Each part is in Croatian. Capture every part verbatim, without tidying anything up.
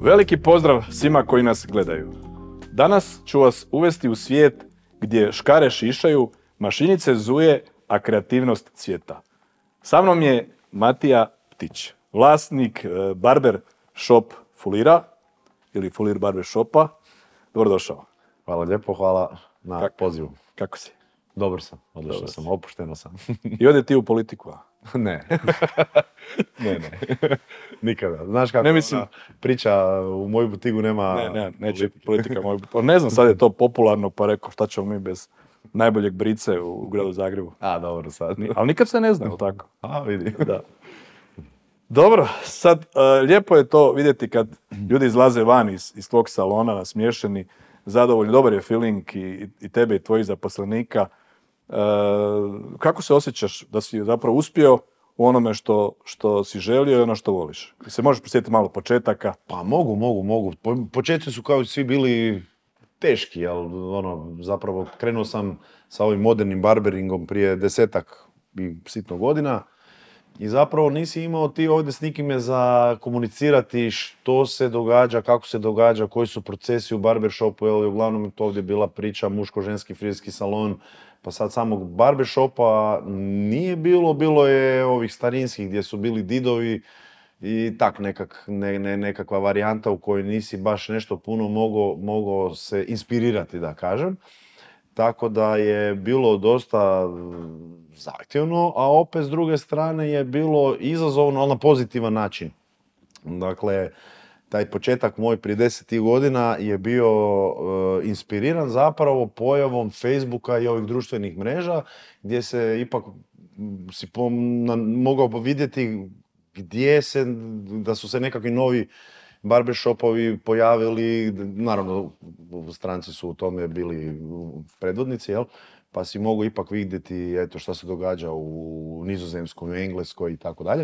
Veliki pozdrav svima koji nas gledaju. Danas ću vas uvesti u svijet gdje škare šišaju, mašinice zuje, a kreativnost cvjeta. Sa mnom je Matija Ptić, vlasnik barber shop Fulira ili Fulir barber shopa. Dobrodošao. Hvala lijepo, hvala na Kak, pozivu. Kako si? Dobar sam, odlično Dobar sam, opušteno sam. I ode ti u politiku, a? Ne. ne, ne. Nikada. Znaš kako ne mislim... priča u moju butigu nema... Ne, ne, neće politika moju butigu. Ne znam, sad je to popularno, pa rekao šta ćemo mi bez najboljeg brice u, u gradu Zagrebu. A, dobro sad. Ali nikad se ne zna, ili tako? A, vidi. Da. Dobro, sad uh, lijepo je to vidjeti kad ljudi izlaze van iz, iz tvog salona nasmiješeni, zadovoljni, dobar je feeling i, i tebe i tvojih zaposlenika. Uh, kako se osjećaš da si zapravo uspio u onome što, što si želio i ono što voliš? Se možeš prisjetiti malo početaka? Pa mogu, mogu, mogu. Po, početci su kao svi bili teški, jel, ono, zapravo krenuo sam sa ovim modernim barberingom prije desetak i sitno godina. I zapravo nisi imao ti ovdje s nikime za komunicirati što se događa, kako se događa, koji su procesi u barbershopu, jer uglavnom je to ovdje bila priča muško-ženski frizerski salon, pa sad samog barbershopa nije bilo, bilo je ovih starinskih gdje su bili didovi i tak nekak, ne, ne, nekakva varijanta u kojoj nisi baš nešto puno mogao, mogao se inspirirati, da kažem. Tako da je bilo dosta zahtjevno, a opet s druge strane je bilo izazovno, ali na pozitivan način. Dakle, taj početak moj prije deset godina je bio uh, inspiriran zapravo pojavom Facebooka i ovih društvenih mreža, gdje se ipak si pom, na, mogao vidjeti gdje se, da su se nekakvi novi barbershopovi pojavili, naravno stranci su u tome bili predvodnici, jel? Pa si mogu ipak vidjeti eto, šta se događa u Nizozemskoj, u Engleskoj i tako dalje.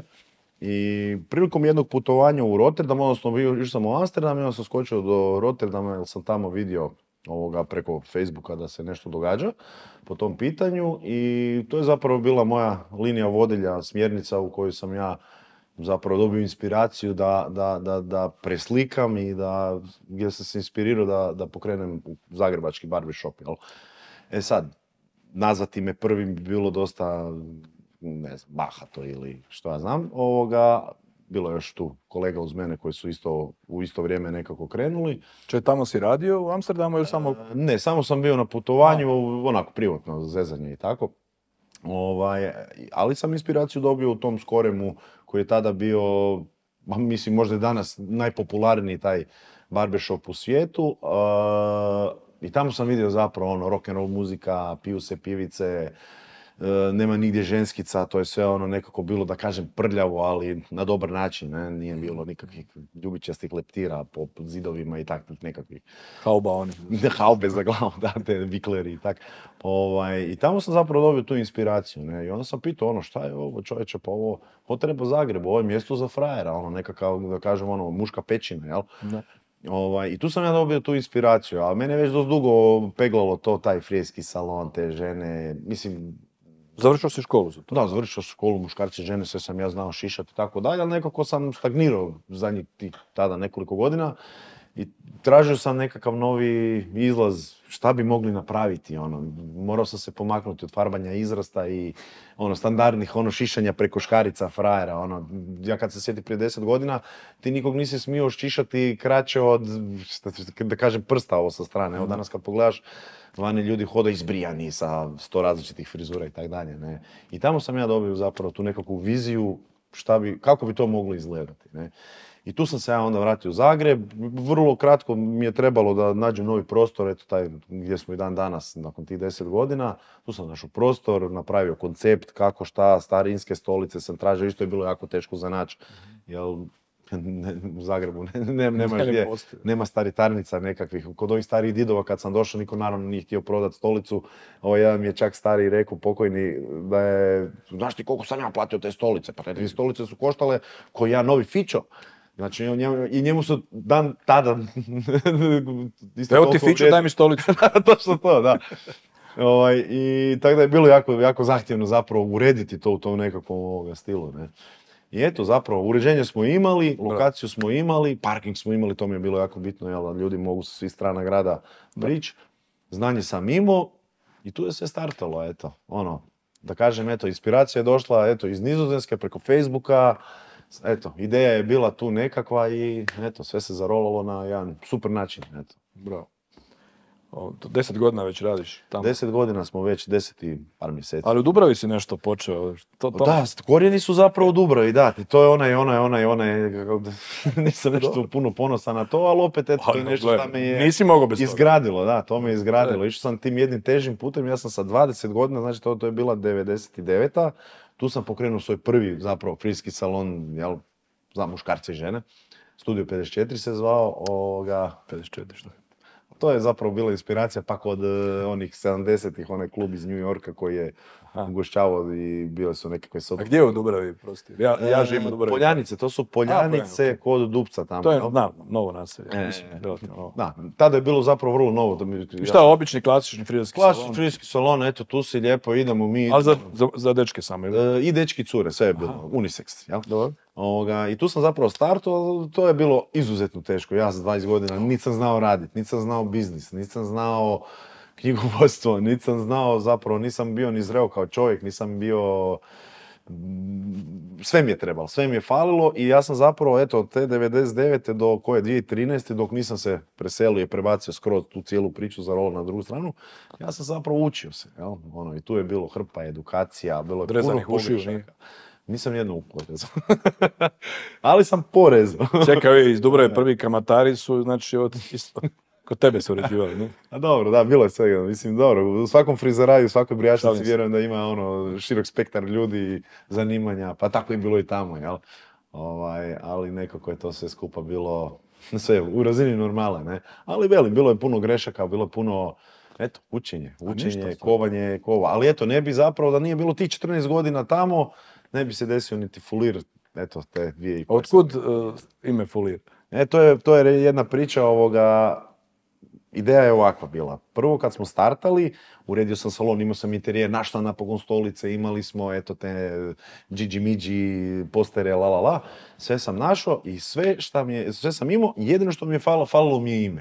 I prilikom jednog putovanja u Rotterdam, odnosno išao sam u Amsterdam i onda sam skočio do Rotterdama jer sam tamo vidio ovoga preko Facebooka da se nešto događa po tom pitanju i to je zapravo bila moja linija vodilja, smjernica u kojoj sam ja zapravo dobio inspiraciju da, da, da, da preslikam i da, gdje sam se inspirirao da, da pokrenem zagrebački barbershop. Jel? E sad, nazvati me prvim bi bilo dosta, ne znam, bahato ili što ja znam. Ovoga, bilo je još tu kolega uz mene koji su isto, u isto vrijeme nekako krenuli. Če tamo si radio u Amsterdamu ili samo... Ne, samo sam bio na putovanju, onako privatno, zezanje i tako. Ovaj, ali sam inspiraciju dobio u tom Skoremu koji je tada bio, mislim možda je danas najpopularniji taj barbershop u svijetu. Uh, I tamo sam vidio zapravo ono, rock and roll muzika, piju se pivice, uh, nema nigdje ženskica, to je sve ono nekako bilo da kažem prljavo, ali na dobar način, ne? Nije bilo nikakvih ljubičastih leptira po zidovima i takvih nekakvih. Hauba oni. Haube za glavu, da, te vikleri i tak. Ovaj, I tamo sam zapravo dobio tu inspiraciju, ne? I onda sam pitao ono šta je ovo čovječe, pa ovo, ovo treba Zagrebu, ovo je mjesto za frajera, ono nekakav, da kažem ono, muška pećina, jel? Da. Ovaj, I tu sam ja dobio tu inspiraciju, a mene već dosta dugo peglalo to, taj frizerski salon, te žene, mislim... Završio si školu za to? Da, završio sam školu, muškarci, žene, sve sam ja znao šišati i tako dalje, ali nekako sam stagnirao zadnjih tih tada nekoliko godina i tražio sam nekakav novi izlaz, šta bi mogli napraviti, ono, morao sam se pomaknuti od farbanja izrasta i ono, standardnih ono, šišanja preko škarica, frajera, ono, ja kad se sjetim prije deset godina, ti nikog nisi smio šišati kraće od, da kažem, prsta ovo sa strane, evo danas kad pogledaš, vani ljudi hodaju izbrijani sa sto različitih frizura i tak dalje, ne. I tamo sam ja dobio zapravo tu nekakvu viziju šta bi, kako bi to moglo izgledati, ne. I tu sam se ja onda vratio u Zagreb, vrlo kratko mi je trebalo da nađem novi prostor, eto taj gdje smo i dan danas nakon tih deset godina. Tu sam našao prostor, napravio koncept kako šta, starinske stolice sam tražio, isto je bilo jako teško za naći, jer ne, u Zagrebu ne, ne, nema, gdje, nema staritarnica nekakvih. Kod ovih starih didova kad sam došao, niko naravno nije htio prodati stolicu. Ovo jedan mi je čak stari rekao pokojni da je, znaš ti koliko sam ja platio te stolice? Pa te stolice su koštale koji ja novi fićo. Znači, i njemu su dan tada... Evo ti fiću, daj mi stolicu. Točno to, da. Ovaj, I tako da je bilo jako, jako zahtjevno zapravo urediti to u tom nekakvom ovoga stilu, ne. I eto, zapravo, uređenje smo imali, lokaciju smo imali, parking smo imali, to mi je bilo jako bitno, jel, da ljudi mogu sa svih strana grada prići. Znanje sam imao i tu je sve startalo, eto, ono, da kažem, eto, inspiracija je došla, eto, iz Nizozemske, preko Facebooka, eto, ideja je bila tu nekakva i, eto, sve se zarolalo na jedan super način, eto. Bravo. O, to deset godina već radiš tamo. Deset godina smo već, deset i par mjeseci. Ali u Dubravi si nešto počeo. To, to... Da, korijeni su zapravo u Dubravi, da. I to je onaj, onaj, onaj, onaj, nisam nešto puno ponosan na to, ali opet, eto, to je nešto što me je nisi mogao bez izgradilo, da, to me je izgradilo. Išao sam tim jednim težim putem, ja sam sa dvadeset godina, znači to, to je bila devedeset deveta. Tu sam pokrenuo svoj prvi, zapravo, frizerski salon, jel, za muškarce i žene. Studio pedeset četiri se zvao, ovoga... pedeset četiri, što je? To je zapravo bila inspiracija pak od uh, onih sedamdesetih, onaj klub iz New Yorka koji je ugošćavao i bile su nekakve sobe. A gdje je u Dubravi, prosti? Ja, ja živim u Dubravi. Poljanice, to su Poljanice. A, okay. Kod Dupca tamo. To je, da, novo naselje. E, novo. Da, tada je bilo zapravo vrlo novo. Da mi, I šta, ja, obični klasični frizerski salon? Klasični frizerski salon, eto, tu si lijepo, idemo mi. Ali za, za, za dečke samo, ili? E, I dečki cure, sve je bilo, aha, unisex, jel? Dobro. Ovoga, i tu sam zapravo startao, to je bilo izuzetno teško. Ja za dvadeset godina nisam znao raditi, nisam znao biznis, nisam znao knjigovodstvo, nisam znao zapravo, nisam bio ni zreo kao čovjek, nisam bio... Sve mi je trebalo, sve mi je falilo i ja sam zapravo, eto, od te devedeset devete do koje dvije tisuće trinaeste dok nisam se preselio i prebacio skroz tu cijelu priču za rolo na drugu stranu, ja sam zapravo učio se, jel? Ono, i tu je bilo hrpa edukacija, bilo je puno pogrešaka. Nisam jedno uporezao. Ali sam porezao. Čekaj, iz Dubrave prvi kamatari su, znači, od isto... Kod tebe su uređivali, ne? A dobro, da, bilo je svega. Mislim, dobro, u svakom frizeraju, u svakoj brijačnici vjerujem da ima ono širok spektar ljudi, zanimanja, pa tako je bilo i tamo, jel? Ovaj, ali nekako je to sve skupa bilo, sve u razini normale, ne? Ali velim, bilo je puno grešaka, bilo je puno, eto, učenje, učenje, kovanje, kova. Ali eto, ne bi zapravo, da nije bilo tih četrnaest godina tamo, ne bi se desio niti fulir, eto, te dvije i pol. Otkud uh, ime fulir? E, to je, to je jedna priča ovoga. Ideja je ovakva bila. Prvo kad smo startali, uredio sam salon, imao sam interijer, našla napokon stolice, imali smo eto te Gigi Migi, postere, la la la. Sve sam našao i sve, šta mi je, sve sam imao, jedino što mi je falilo, falilo mi je ime.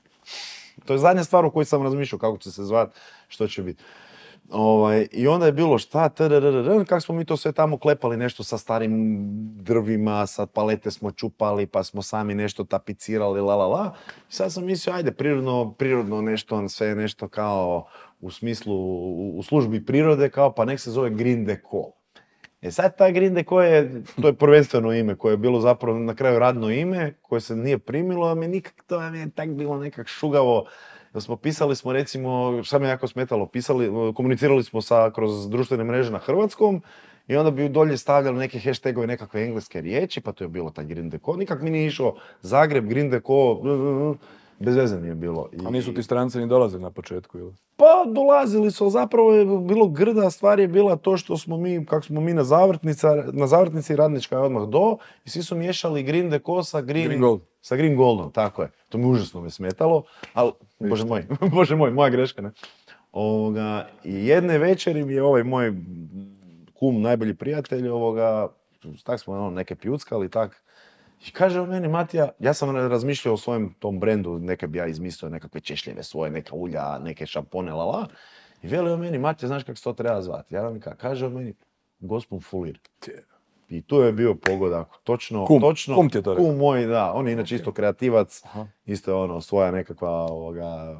To je zadnja stvar o kojoj sam razmišljao, kako će se zvati, što će biti. Ovaj, I onda je bilo šta, kako smo mi to sve tamo klepali, nešto sa starim drvima, sad palete smo čupali, pa smo sami nešto tapicirali, la la la. I sad sam mislio, ajde, prirodno, prirodno nešto, sve nešto kao u smislu, u, u službi prirode, kao pa nek se zove Green Deco. E sad taj Green Deco je, to je prvenstveno ime koje je bilo zapravo na kraju radno ime, koje se nije primilo, a mi nikak to je tak bilo nekak šugavo. Da smo pisali smo recimo, šta me jako smetalo, pisali, komunicirali smo sa, kroz društvene mreže na hrvatskom i onda bi dolje stavljali neke hashtagove, nekakve engleske riječi, pa to je bilo taj Green Deco. Nikak mi nije išao Zagreb, Green Deco, bez veze mi je bilo. I, A nisu ti stranci ni dolazili na početku, ili? Pa dolazili su, zapravo je bilo grda, stvar je bila to što smo mi, kako smo mi na zavrtnica, na zavrtnici radnička je odmah do i svi su miješali Green Deco sa Green, Green Gold. Sa Green Goldom, tako je. To mi užasno me smetalo, ali, bože moj, bože moj, moja greška, ne. Ovoga, i jedne večeri mi je ovaj moj kum, najbolji prijatelj, ovoga, tak smo ono, neke pjuckali, tak. I kaže o meni, Matija, ja sam razmišljao o svojem tom brendu, neke bi ja izmislio nekakve češljeve svoje, neka ulja, neke šampone, lala. I veli o meni, Matija, znaš kako se to treba zvati? Ja mi kaže o meni, Gospon Fulir. I tu je bio pogodak, točno, kum, točno, kum ti je to rekao. Kum moj, da, on je inače isto kreativac, aha, isto je ono, svoja nekakva ovoga,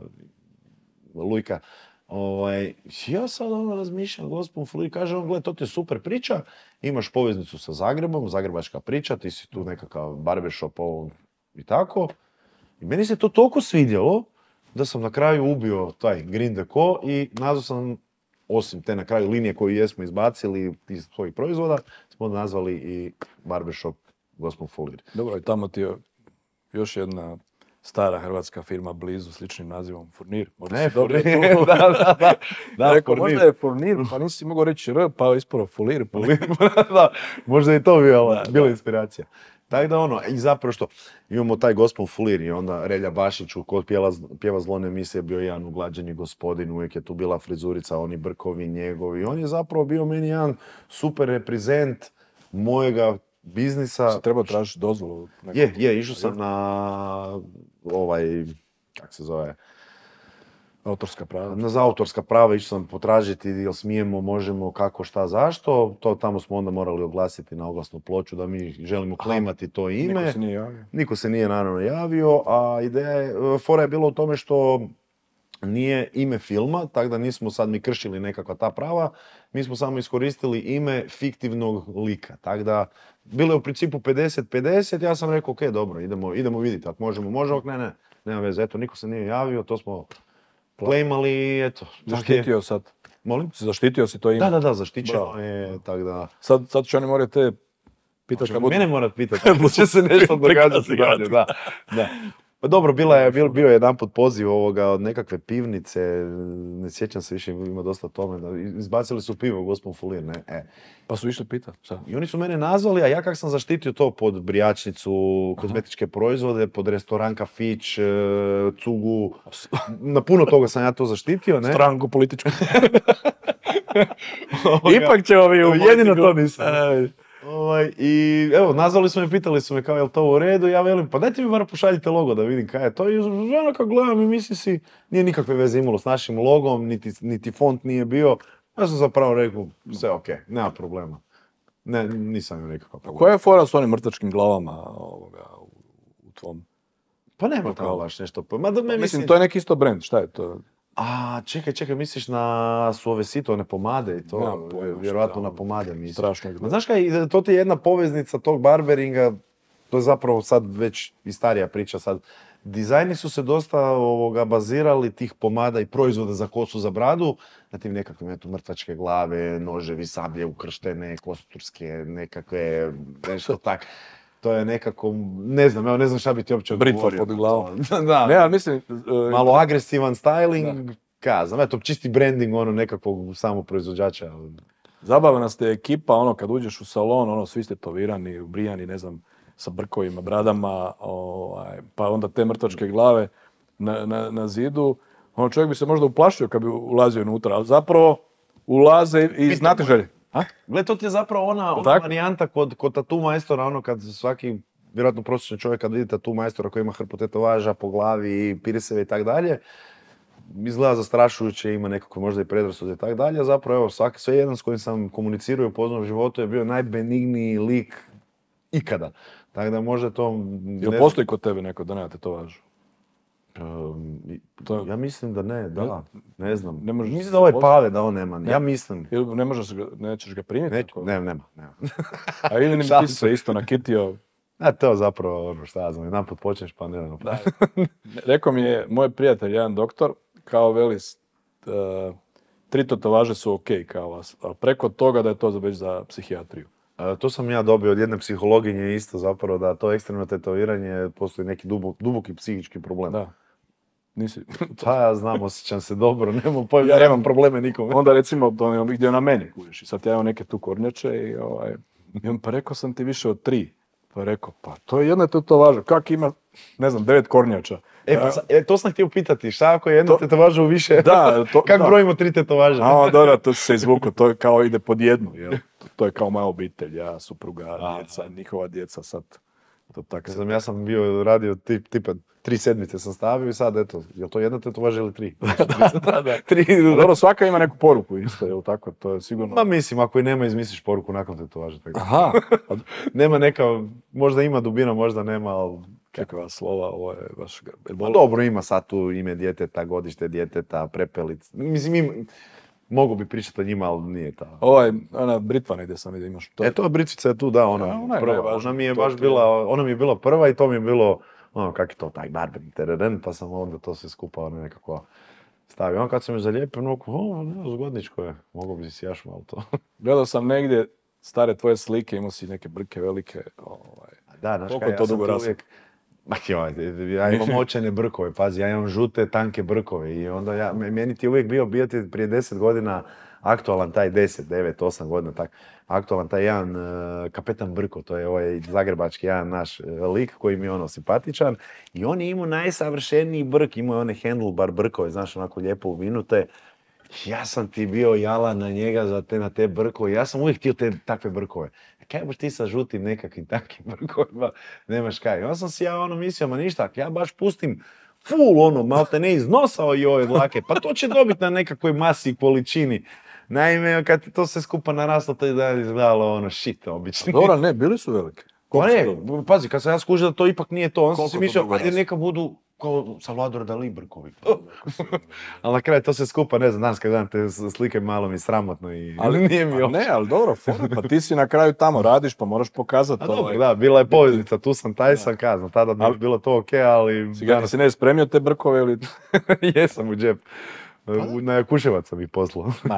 lujka. Ovaj, ja sad ono razmišljam, Gospon Fulir, kaže on, gled, to ti je super priča, imaš poveznicu sa Zagrebom, zagrebačka priča, ti si tu nekakav barbershop ovo i tako. I meni se to toliko svidjelo da sam na kraju ubio taj Green Deco i nazvao sam, osim te na kraju linije koju jesmo izbacili iz svojih proizvoda, smo nazvali i barbershop Gospon Fulir. Dobro, i tamo ti je još jedna stara hrvatska firma blizu, sličnim nazivom, Furnir. Možda ne, Furnir, da, da, da. da Rekao, možda je Furnir, pa nisi mogao reći R, pa isporo Fulir. Da, možda je to bila, bila inspiracija. Tako da ono, i zapravo što, imamo taj Gospon Fulir i onda Relja Bašić, kod pjeva, pjeva zlone emisije bio jedan uglađeni gospodin, uvijek je tu bila frizurica, oni brkovi njegovi. On je zapravo bio meni jedan super reprezent mojega biznisa. Si trebao tražiti dozvolu? Nekom... Je, je, išao sam na ovaj, kak se zove, autorska prava. Na za autorska prava išao sam potražiti jel smijemo, možemo, kako, šta, zašto. To tamo smo onda morali oglasiti na oglasnu ploču da mi želimo claimati to ime. Niko se nije javio. Niko se nije naravno javio, a ideja je, fora je bilo u tome što nije ime filma, tako da nismo sad mi kršili nekakva ta prava, mi smo samo iskoristili ime fiktivnog lika. Tako da, bilo je u principu pedeset pedeset, ja sam rekao, ok, dobro, idemo, idemo vidjeti, ako možemo, možemo, ne, ne, nema veze, eto, niko se nije javio, to smo claimali, eto. Zaštitio sad. Molim? Zaštitio si to ime? Da, da, da, zaštićeno je, tako da... Sad, sad će oni morati te pitati kad budu... Mene morat pitati, ako će se nešto događati dalje, da, da. Pa dobro, bila je, bio, bio je jedanput poziv ovoga od nekakve pivnice, ne sjećam se više, ima dosta tome, da izbacili su pivo u Gospon Fulir, ne, e. Pa su išli pitati, šta? I oni su mene nazvali, a ja kak sam zaštitio to pod brijačnicu, kozmetičke proizvode, pod restoran, kafić, cugu, na puno toga sam ja to zaštitio, ne? Stranku političku. Ipak ćemo vi u jedino to nisam. Ovaj, i evo, nazvali su me, pitali su me kao je li to u redu, ja velim, pa dajte mi bar pošaljite logo da vidim kaj je to. I ono kad gledam i mislim si, nije nikakve veze imalo s našim logom, niti, niti font nije bio. Ja sam zapravo rekao, sve ok, nema problema. Ne, nisam im nekakav problem. Koja je fora s onim mrtvačkim glavama ovoga, u, u tvom? Pa nema kao baš nešto. Pa, ma da me, mislim, mislim, to je neki isto brand, šta je to? A, čekaj, čekaj, misliš na Suavecito, one pomade i to? Ja, pojma, vjerojatno šta, na pomade misliš. Strašno. Ma znaš kaj, to ti je jedna poveznica tog barberinga, to je zapravo sad već i starija priča sad. Dizajni su se dosta ovoga, bazirali tih pomada i proizvoda za kosu, za bradu, na tim nekakvim eto, mrtvačke glave, noževi, sablje ukrštene, kosturske, nekakve, nešto tak. To je nekako, ne znam, evo ne znam šta bi ti uopće odgovorio. Britva pod glavom. Da. Ne, ali mislim... Uh, malo agresivan styling, ka znam, eto, čisti branding ono nekakvog samog proizvođača. Zabavna ste ekipa, ono, kad uđeš u salon, ono, svi ste tovirani, ubrijani, ne znam, sa brkovima, bradama, ovaj, pa onda te mrtvačke glave na, na, na zidu. Ono, čovjek bi se možda uplašio kad bi ulazio unutra, ali zapravo ulaze i znatiželje. Gle, to ti je zapravo ona, ona varijanta kod, kod tatu majstora, ono kad svaki, vjerojatno prosječni čovjek kad vidi tatu majstora koji ima hrpu tetovaža po glavi, pirseve i tak dalje, izgleda zastrašujuće, ima nekako možda i predrasude i tak dalje, zapravo evo, svaki, sve jedan s kojim sam komunicirao i upoznao u životu je bio najbenigniji lik ikada. Tako da možda to... Jel postoji kod tebe neko da nema tetovažu? Um, To... Ja mislim da ne, da, ne znam. Ne možeš mislim da ovaj Pave da on nema, ne. Ja mislim. Ili ne možeš ga, nećeš ga primiti? Ne, ne, nema, nema. A ili mi ti se isto nakitio? A to zapravo, ono, šta ja znam, jedan put počneš pa ne znam. Da. Rekao mi je moj prijatelj, jedan doktor, kao veli, uh, tri tetovaže su ok, kao vas, a preko toga da je to već za psihijatriju. Uh, to sam ja dobio od jedne psihologinje isto zapravo, da to ekstremno tetoviranje postoji neki dubok, duboki psihički problem. Da. Nisi... Pa ja znam, osjećam se dobro, nemam pojma, ja nemam probleme nikome. Onda recimo, to gdje na meni kužiš i sad ja imam neke tu kornjače i ovaj, i on, pa rekao sam ti više od tri. Pa je rekao, pa to je jedna tetovaža, kak ima, ne znam, devet kornjača. E, pa, e, to sam htio pitati, šta ako je jedna to, tetovaža u više? Da, to, Kako da. brojimo tri tetovaže? A, dobro, to se izvuklo, to je kao ide pod jednu, jel? To je kao moja obitelj, ja, supruga, a, djeca, njihova djeca sad. To tako. Znam, ja sam bio radio tip, tipa tri sedmice sam stavio i sad eto, je li to jedna tetovaža ili tri? da, da. tri. Dobro, svaka ima neku poruku isto, jel tako? To je sigurno... Ma mislim, ako i nema, izmisliš poruku nakon tetovaže. Tako. Aha. Nema neka, možda ima dubina, možda nema, ali... Kakva slova, ovo je baš... Pa dobro, ima sad tu ime djeteta, godište djeteta, prepelic. Mislim, ima... Mogu bi pričati o njima, ali nije ta. Ovaj, ona Britva negdje sam vidio, imaš to. E, to Britvica je tu, da, ona, ja, ona, je prva. Ona mi je baš bila, ona mi je bila prva i to mi je bilo, ono, kak je to, taj barbering, tereren, pa sam onda to sve skupa, ono, nekako stavio. On kad sam je zalijepio, ono, o, ne, zgodničko je, mogu bi si jaš malo to. Gledao sam negdje stare tvoje slike, imao si neke brke velike, ovaj. Da, znaš koliko kaj, ja to sam dugo tu uvijek, ma joj, ja imam očajne brkove, pazi, ja imam žute, tanke brkove i onda ja, meni ti uvijek bio, bio ti prije deset godina aktualan taj deset, devet, osam godina, tak, aktualan taj jedan uh, kapetan Brko, to je ovaj zagrebački jedan naš uh, lik koji mi je ono simpatičan i on je imao najsavršeniji brk, imao je one handlebar brkove, znaš, onako lijepo uvinute. Ja sam ti bio jalan na njega za te, na te brkove, ja sam uvijek htio te takve brkove. kaj boš ti sa žutim nekakvim takvim brkovima, nemaš kaj. I onda sam si ja ono mislio, ma ništa, ja baš pustim full ono, malte ne iznosao i ove dlake, pa to će dobiti na nekakvoj masi i količini. Naime, kad to sve skupa naraslo, to je da izgledalo ono shit obično. Dobro, ne, bili su velike. Pa ne, pazi, kad sam ja skužio da to ipak nije to, onda sam si mislio, ajde raste? neka budu kao Salvador Dali brkovi. Ali na kraju to se skupa, ne znam, danas kad gledam te slike malo mi sramotno i Ali nije mi pa uopće. ne, ali dobro, fora, pa ti si na kraju tamo radiš, pa moraš pokazati A ovaj. dobro, da, bila je poveznica, tu sam, taj sam kazno, tada bi Ali- bilo to okej, ali... Si, ga, si ne spremio te brkove ili... Jesam u džep. U- Na Jakuševac sam ih poslao. Ma.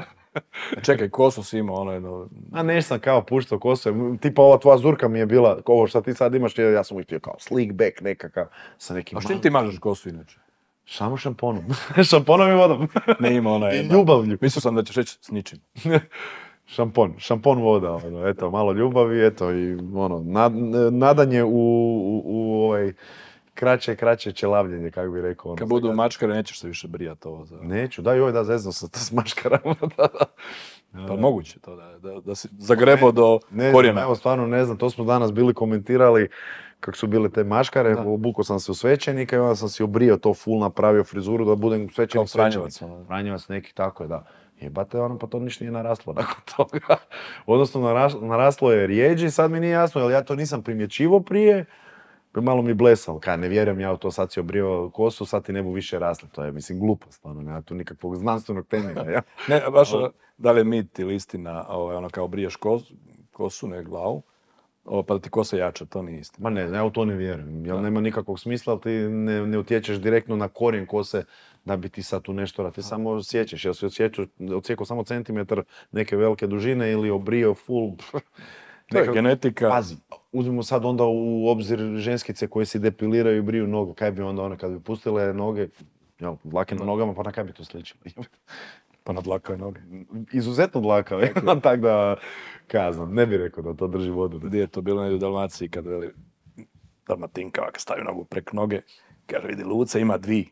Čekaj, kosu si imao ono jedno... A nešto sam kao puštao kose, tipa ova tvoja zurka mi je bila, ovo što ti sad imaš, ja sam ih htio kao slick back nekakav, sa nekim A što malim- ti mažeš kosu inače? Samo šamponom. Šamponom i vodom. Ne ima ona I jedna. ljubavlju. Mislio sam da ćeš reći s ničim. Šampon, šampon voda, ono, eto, malo ljubavi, eto, i ono, nad, nadanje u, u, u ovaj, kraće, kraće čelavljenje, kako bi rekao. Ono, Kad budu mačkare, nećeš se više brijati ovo za... Neću, daj joj da zezno sa to s maškarama. Da, da. Pa moguće to da, da, da si zagrebo do Ne znam, korijena. evo stvarno ne znam, to smo danas bili komentirali kako su bile te maškare, obukao sam se u svećenika i onda sam si obrio to full, napravio frizuru da budem svećenik. Kao Franjevac, svećenik. ono. Franjevac neki, tako je, da. Jebate, ono, pa to ništa nije naraslo nakon toga. Odnosno, naras- naraslo je rijeđi, sad mi nije jasno, jer ja to nisam primjećivo prije, malo mi blesalo. Kaj, ne vjerujem ja u to, sad si obrio kosu, sad ti ne bu više rasle. To je, mislim, glupost, ono, nema tu nikakvog znanstvenog temelja, ja. Ne, baš da li je mit ili istina, ovaj, ono kao briješ kosu, kosu ne glavu, ovo, pa da ti kosa jača, to nije istina. Ma ne znam, ja u to ne vjerujem, jer nema nikakvog smisla, ali ti ne, ne utječeš direktno na korijen kose da bi ti sad tu nešto rad. Ti samo osjećaš, jel si osjećao, odsjekao samo centimetar neke velike dužine ili obrio full... To je Nekako- genetika. Pazi, uzmimo sad onda u obzir ženskice koje si depiliraju i briju noge, kaj bi onda one kad bi pustile noge, jel, dlake na nogama, pa na kaj bi to sličilo? Pa na dlakave noge. Izuzetno dlakave, tako da, kaj ja znam, ne bih rekao da to drži vodu. Gdje je to bilo negdje u Dalmaciji kad veli Dalmatinka ovako stavi nogu preko noge, kaže vidi Luca ima dvi.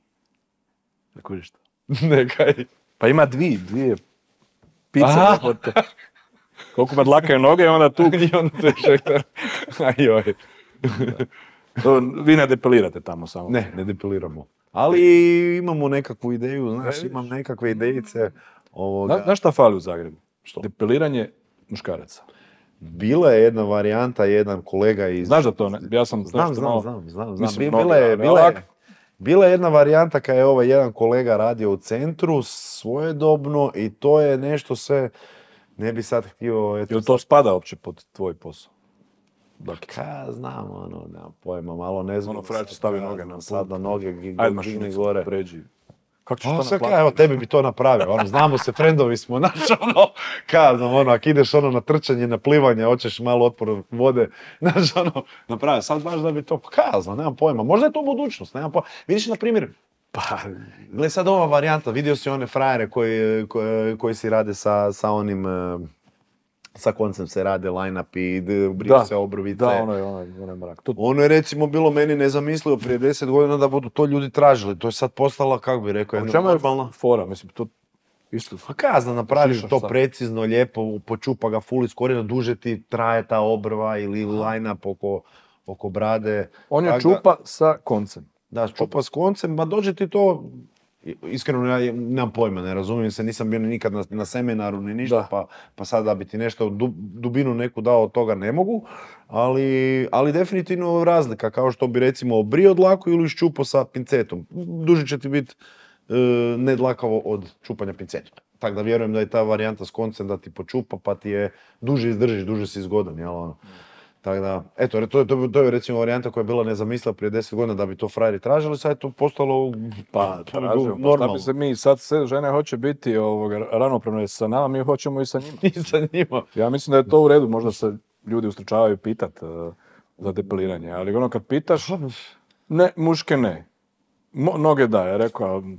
Da kužiš to? Ne, kaj? Pa ima dvi, dvije pice. Aha. jebote. Koliko ima dlakave noge, onda tu... I onda to je šekar. Ajoj. To vi ne depilirate tamo samo. Ne, ne depiliramo. Ali imamo nekakvu ideju, znaš, imam nekakve idejice ovoga. Zna, znaš šta fali u Zagrebu? Što? Depiliranje muškaraca. Bila je jedna varijanta, jedan kolega iz... Znaš da to ne? Ja sam Znam, nešto znam, malo- znam, znam, znam. Mislim, Bi- mnogo, Bila je, ali bila je, ovak- bila je jedna varijanta kad je ovaj jedan kolega radio u centru svojedobno i to je nešto sve, ne bi sad htio... Eto, Jel to spada uopće pod tvoj posao? Dakle, Ka, znam, ono, nemam pojma, malo ne znam. Ono, frajer će stavi noge na sad na noge, gi- ajde digne mašinicu, gore. pređi. Kako ćeš Pa to sve kaj, naplatiti? evo, tebi bi to napravio, ono, znamo se, frendovi smo, znaš, ono, kaj znam, ono, ako ideš ono na trčanje, na plivanje, hoćeš malo otpor vode, znaš, ono, napravio, sad baš da bi to, pa kaj ja znam, nemam pojma, možda je to budućnost, nemam pojma. Vidiš, na primjer, pa, gle sad ova varijanta, vidio si one frajere koji, koji, koji si rade sa, sa onim, eh, sa koncem se rade line-up i d- briju Da, se obrvice. Da, ono je, ono je, ono je mrak. To, Ono je recimo bilo meni nezamislivo prije deset godina da budu to ljudi tražili. To je sad postala, kako bi rekao, u jedna čemu je normalna... fora? Mislim, to isto... Pa kazna, napraviš Šišaš to sad. precizno, lijepo, počupa ga full iz korijena, duže ti traje ta obrva ili line-up oko, oko brade. On je Tak da- čupa sa koncem. Da, čupa s koncem, ma dođe ti to, iskreno ja nemam pojma, ne razumijem se, nisam bio nikad na, na seminaru ni ništa, Da. pa, pa sad da bi ti nešto du- dubinu neku dao od toga ne mogu, ali, ali definitivno razlika, kao što bi recimo obrio dlaku ili iščupo sa pincetom. Duže će ti biti e, ne dlakavo od čupanja pincetom. Tako da vjerujem da je ta varijanta s koncem da ti počupa pa ti je duže izdržiš, duže si zgodan, jel ono. Tako da, eto, to je, to, je- to je recimo varijanta koja je bila nezamisliva prije deset godina da bi to frajeri tražili, sad je to postalo Pa, to je tražimo. Pa šta normalno. bi se mi, sad sve žene hoće biti ovoga, ravnopravne sa nama, mi hoćemo i sa njima. I sa njima. Ja mislim da je to u redu, možda se ljudi ustručavaju pitat uh, za depiliranje, ali ono kad pitaš, ne, muške ne. Mo- noge da, je rekao, ali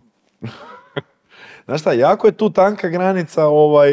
Znaš šta, jako je tu tanka granica ovaj,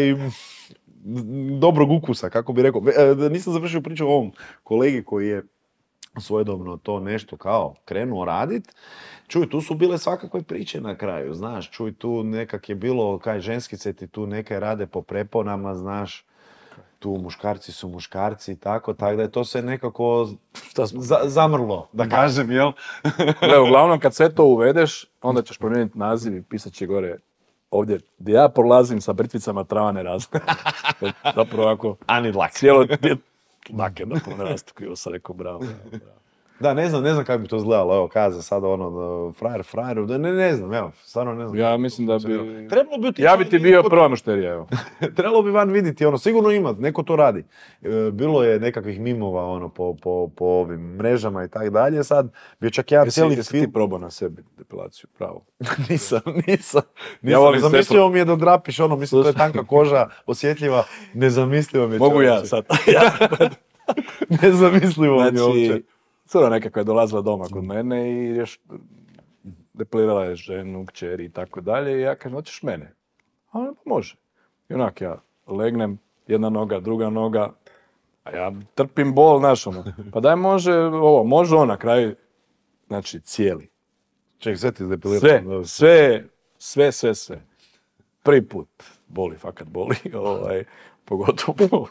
dobrog ukusa, kako bi rekao. E, da nisam završio priču o ovom kolegi koji je svojedobno to nešto kao krenuo radit. Čuj, tu su bile svakakve priče na kraju, znaš, čuj, tu nekak je bilo, kaj ženskice ti tu neke rade po preponama, znaš, tu muškarci su muškarci i tako, tako da je to se nekako za, zamrlo, da kažem, jel? Gle, uglavnom kad sve to uvedeš, onda ćeš promijeniti naziv i pisat će gore ovdje gdje ja prolazim sa britvicama trava ne raste. Zapravo ako Ani dlake. cijelo dlake da ne rastu, krivo sam rekao, bravo, bravo. Da, ne znam, ne znam kako bi to izgledalo, evo, kaza sada ono, frajer, frajer, ne, ne znam, evo, stvarno ne znam. Ja mislim da bi... Trebalo bi Ja bi ti bio prva mušterija, evo. Trebalo bi van vidjeti, ono, sigurno ima, neko to radi. Bilo je nekakvih mimova, ono, po, po, po ovim mrežama i tak dalje, sad bio čak jedan cijeli film... Jesi ti probao na sebi depilaciju, pravo? nisam, nisam. Ja volim Zamislio mi je da drapiš, ono, mislim, to je tanka koža, osjetljiva, nezamislivo mi je. Mogu ja sad. Nezamislivo mi je uopće. Cura nekakva je dolazila doma kod mene i još depilirala je ženu, kćeri i tako dalje i ja kažem, hoćeš mene? A ona može. I onak ja legnem, jedna noga, druga noga, a ja trpim bol, znaš ono. Pa daj može ovo, može on na kraju, znači cijeli. Ček, sve ti izdepilirati. Sve, sve, sve, sve, sve. Prvi put boli, fakat boli, ovaj, pogotovo.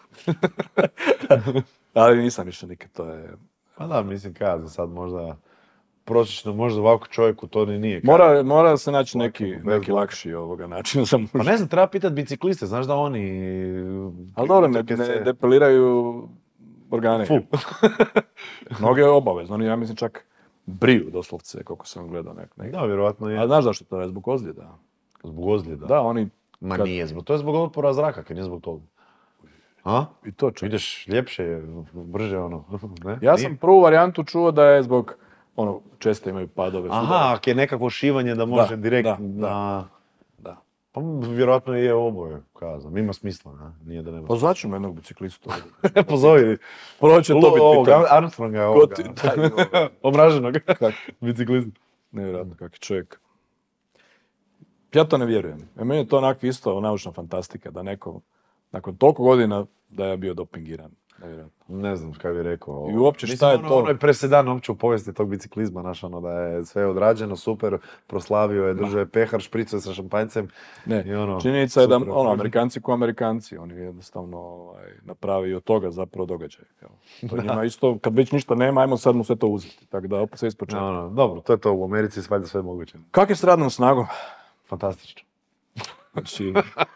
Ali nisam više nikad, to je... Pa da, mislim, kaza sad možda, prosječno možda ovako čovjeku to ni nije. Mora, mora se naći neki, neki lakši ovoga načina. Za pa ne znam, treba pitati bicikliste, znaš da oni... Ali dobro, ne, ne se... depiliraju organe. Fu. Mnoge obavezno, oni ja mislim čak briju doslovce, koliko sam gledao nek. nek. Da, vjerojatno je. A znaš zašto to je? Zbog ozljeda. Zbog ozljeda? Da, oni... Ma kad... nije zbog, to je zbog otpora zraka, kad nije zbog toga. A? I to čuo. Ideš ljepše, brže ono, ne? Ja sam prvu varijantu čuo da je zbog, ono, često imaju padove. Aha, ako je nekakvo šivanje da može da, direkt da, na... Da. Pa vjerojatno je oboje, kazam, ima smisla, ne? Nije da nema. Pozvaću me jednog biciklistu. Pozovi. Prvo će to biti pitanje. Armstronga ovoga. Omraženog biciklistu. Nevjerojatno kak je čovjek. Ja to ne vjerujem. E, meni je to onak isto naučna fantastika da neko nakon toliko godina da je bio dopingiran. Nevjerojatno. Ne znam kaj bi rekao. I uopće šta je ono, to? Ono je presedan uopće u povijesti tog biciklizma, znaš, ono da je sve odrađeno, super, proslavio je, držao je pehar, špricao sa šampanjcem. Ne, i ono, činjenica je da super, ono, Amerikanci ko Amerikanci, oni jednostavno ovaj, napravi od toga zapravo događaj. To je njima isto, kad već ništa nema, ajmo sad mu sve to uzeti. Tako da opet sve ispočetka. No, no, dobro, to je to, u Americi svađa sve moguće. Kak je s radnom snagom? Fantastično. Znači,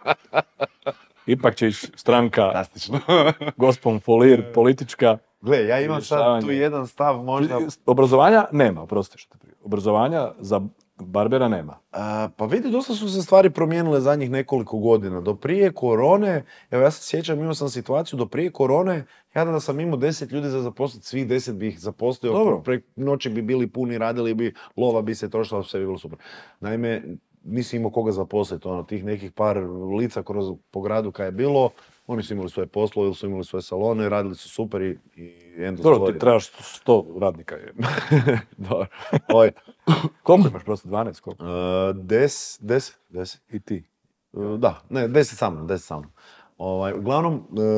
ipak će ići stranka, Fantastično. gospon Folir, politička. Gle, ja imam sad tu jedan stav možda... Obrazovanja nema, oprosti što te prije. Obrazovanja za barbera nema. A, pa vidi, dosta su se stvari promijenile zadnjih nekoliko godina. Do prije korone, evo ja se sjećam, imao sam situaciju, do prije korone, ja da sam imao deset ljudi za zaposliti, svih deset bi ih zaposlio, Dobro. Prek noći bi bili puni, radili bi, lova bi se trošila, sve bi bilo super. Naime, nisi imao koga zaposliti, ono, tih nekih par lica kroz, po gradu kaj je bilo, oni su imali svoje poslove, ili su imali svoje salone, radili su super i, i endo Dobro, story. ti trebaš sto radnika. Je. Dobro. Oj. Koliko imaš prosto? dvanaest? Koliko? Uh, des, deset, deset. I ti? Uh, da, ne, deset sa mnom, deset sa mnom. Ovaj, uglavnom,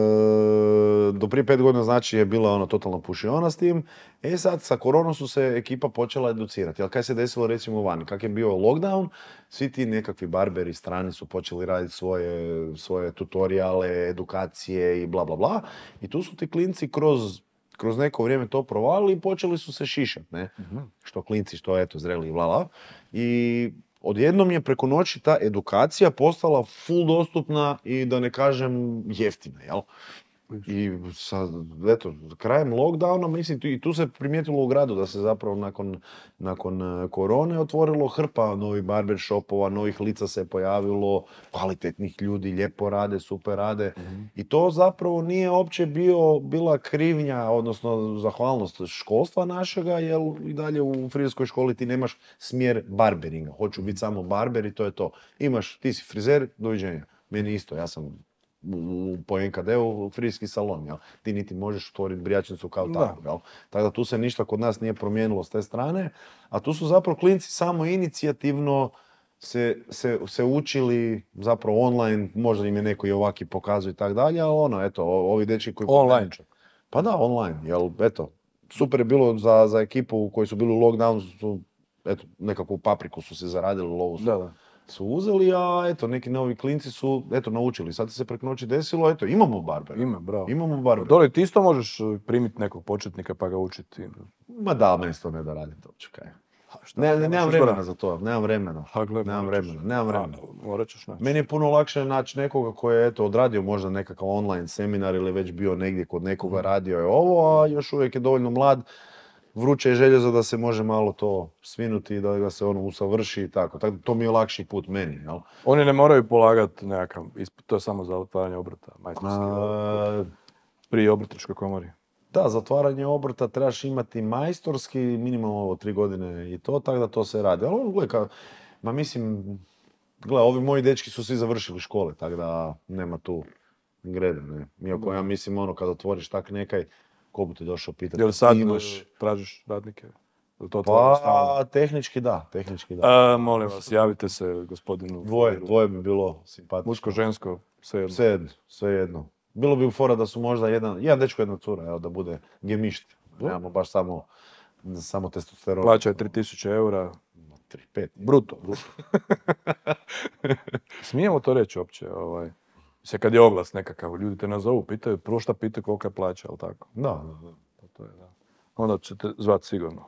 e, do prije pet godina znači je bila ono totalna pušiona s tim. E sad, sa koronom su se ekipa počela educirati. Ali kaj se desilo recimo vani? Kak je bio lockdown, svi ti nekakvi barberi strani su počeli raditi svoje, svoje tutoriale, edukacije i bla bla bla. I tu su ti klinci kroz, kroz neko vrijeme to provalili i počeli su se šišati, ne? Uh-huh. Što klinci, što eto, zreli i bla bla. I odjednom je preko noći ta edukacija postala full dostupna i da ne kažem jeftina, jel? I sa, eto, krajem lockdowna, mislim, i tu se primijetilo u gradu da se zapravo nakon, nakon korone otvorilo hrpa novih barber shopova, novih lica se pojavilo, kvalitetnih ljudi, lijepo rade, super rade. Mm-hmm. I to zapravo nije uopće bio, bila krivnja, odnosno zahvalnost školstva našega, jer i dalje u frizerskoj školi ti nemaš smjer barberinga. Hoću biti samo barber i to je to. Imaš, ti si frizer, doviđenja. Meni isto, ja sam po en ka de-u frizerski salon, jel? Ti niti možeš otvoriti brijačnicu kao tako, jel? Tako da tu se ništa kod nas nije promijenilo s te strane, a tu su zapravo klinci samo inicijativno se, se, se učili zapravo online, možda im je neko i ovaki pokazuje i tako dalje, ali ono, eto, ovi dečki koji... Online čak. Pa da, online, jel, eto, super je bilo za, za ekipu koji su bili u lockdownu, su, eto, nekakvu papriku su se zaradili, lovu su. Da, da. su uzeli, a eto, neki novi klinci su, eto, naučili. Sad se preko noći desilo, eto, imamo barbera. Ima, bravo. Imamo barbera. Dole ti isto možeš primiti nekog početnika pa ga učiti. Ma da, meni se to ne da raditi uopće, kaj. Šta, Ne, ne, nemaš nemam izbora? vremena za to, nemam vremena. Ha, gle, Nemam morat ćeš. vremena, nemam vremena. A, morat ćeš naći. Meni je puno lakše naći nekoga koji je eto, odradio možda nekakav online seminar ili već bio negdje kod nekoga, radio je ovo, a još uvijek je dovoljno mlad, vruće je željezo da se može malo to svinuti i da ga se ono usavrši i tako. Tako da to mi je lakši put meni, jel? Oni ne moraju polagati nekakav ispit, to je samo za otvaranje obrta, majstorski. A, Pri obrtničkoj komori. da, za otvaranje obrta trebaš imati majstorski, minimalno ovo tri godine i to, tako da to se radi. Ali gle, ka, ma mislim, gle, ovi moji dečki su svi završili škole, tako da nema tu grede, ne. Iako ja mislim, ono, kad otvoriš tak nekaj, ko bi te došao pitati? Jel sad ti imaš... tražiš radnike? Jel to tvoje stalno? Pa, tehnički da, tehnički da. A, molim vas, javite se gospodinu. Dvoje, dvoje bi bilo simpatično. Muško, žensko, sve jedno. Sve jedno, sve jedno. Bilo bi u fora da su možda jedan, jedan dečko, jedna cura, evo, da bude gemišt. Nemamo baš samo, samo testosteron. Plaća je tri tisuće eura. tri, pet. Bruto. Smijemo to reći uopće. Ovaj. Se kad je oglas nekakav, ljudi te nazovu, pitaju, prvo šta pitaju kolika je plaća, ali tako? Da, da, da. Pa to je, da. Onda ćete zvati sigurno.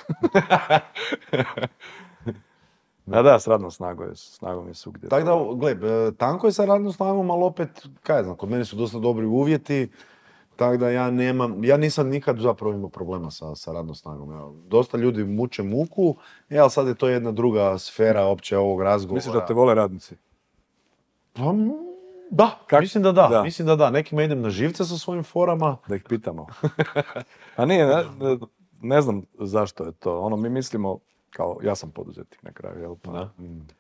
A da, s radnom snagom je, snagom je svugdje. Tako da, gle, tanko je sa radnom snagom, ali opet, kaj znam, kod mene su dosta dobri uvjeti, tako da ja nemam, ja nisam nikad zapravo imao problema sa, sa radnom snagom. Evo, dosta ljudi muče muku, e, ali sad je to jedna druga sfera opće ovog razgovora. Misliš da te vole radnici? Pa, mm, da, Kak? mislim da da, Da. mislim da da. Nekima idem na živce sa svojim forama. Da ih pitamo. A nije, ne, ne, ne znam zašto je to. Ono, mi mislimo, kao ja sam poduzetnik na kraju, jel pa? Da.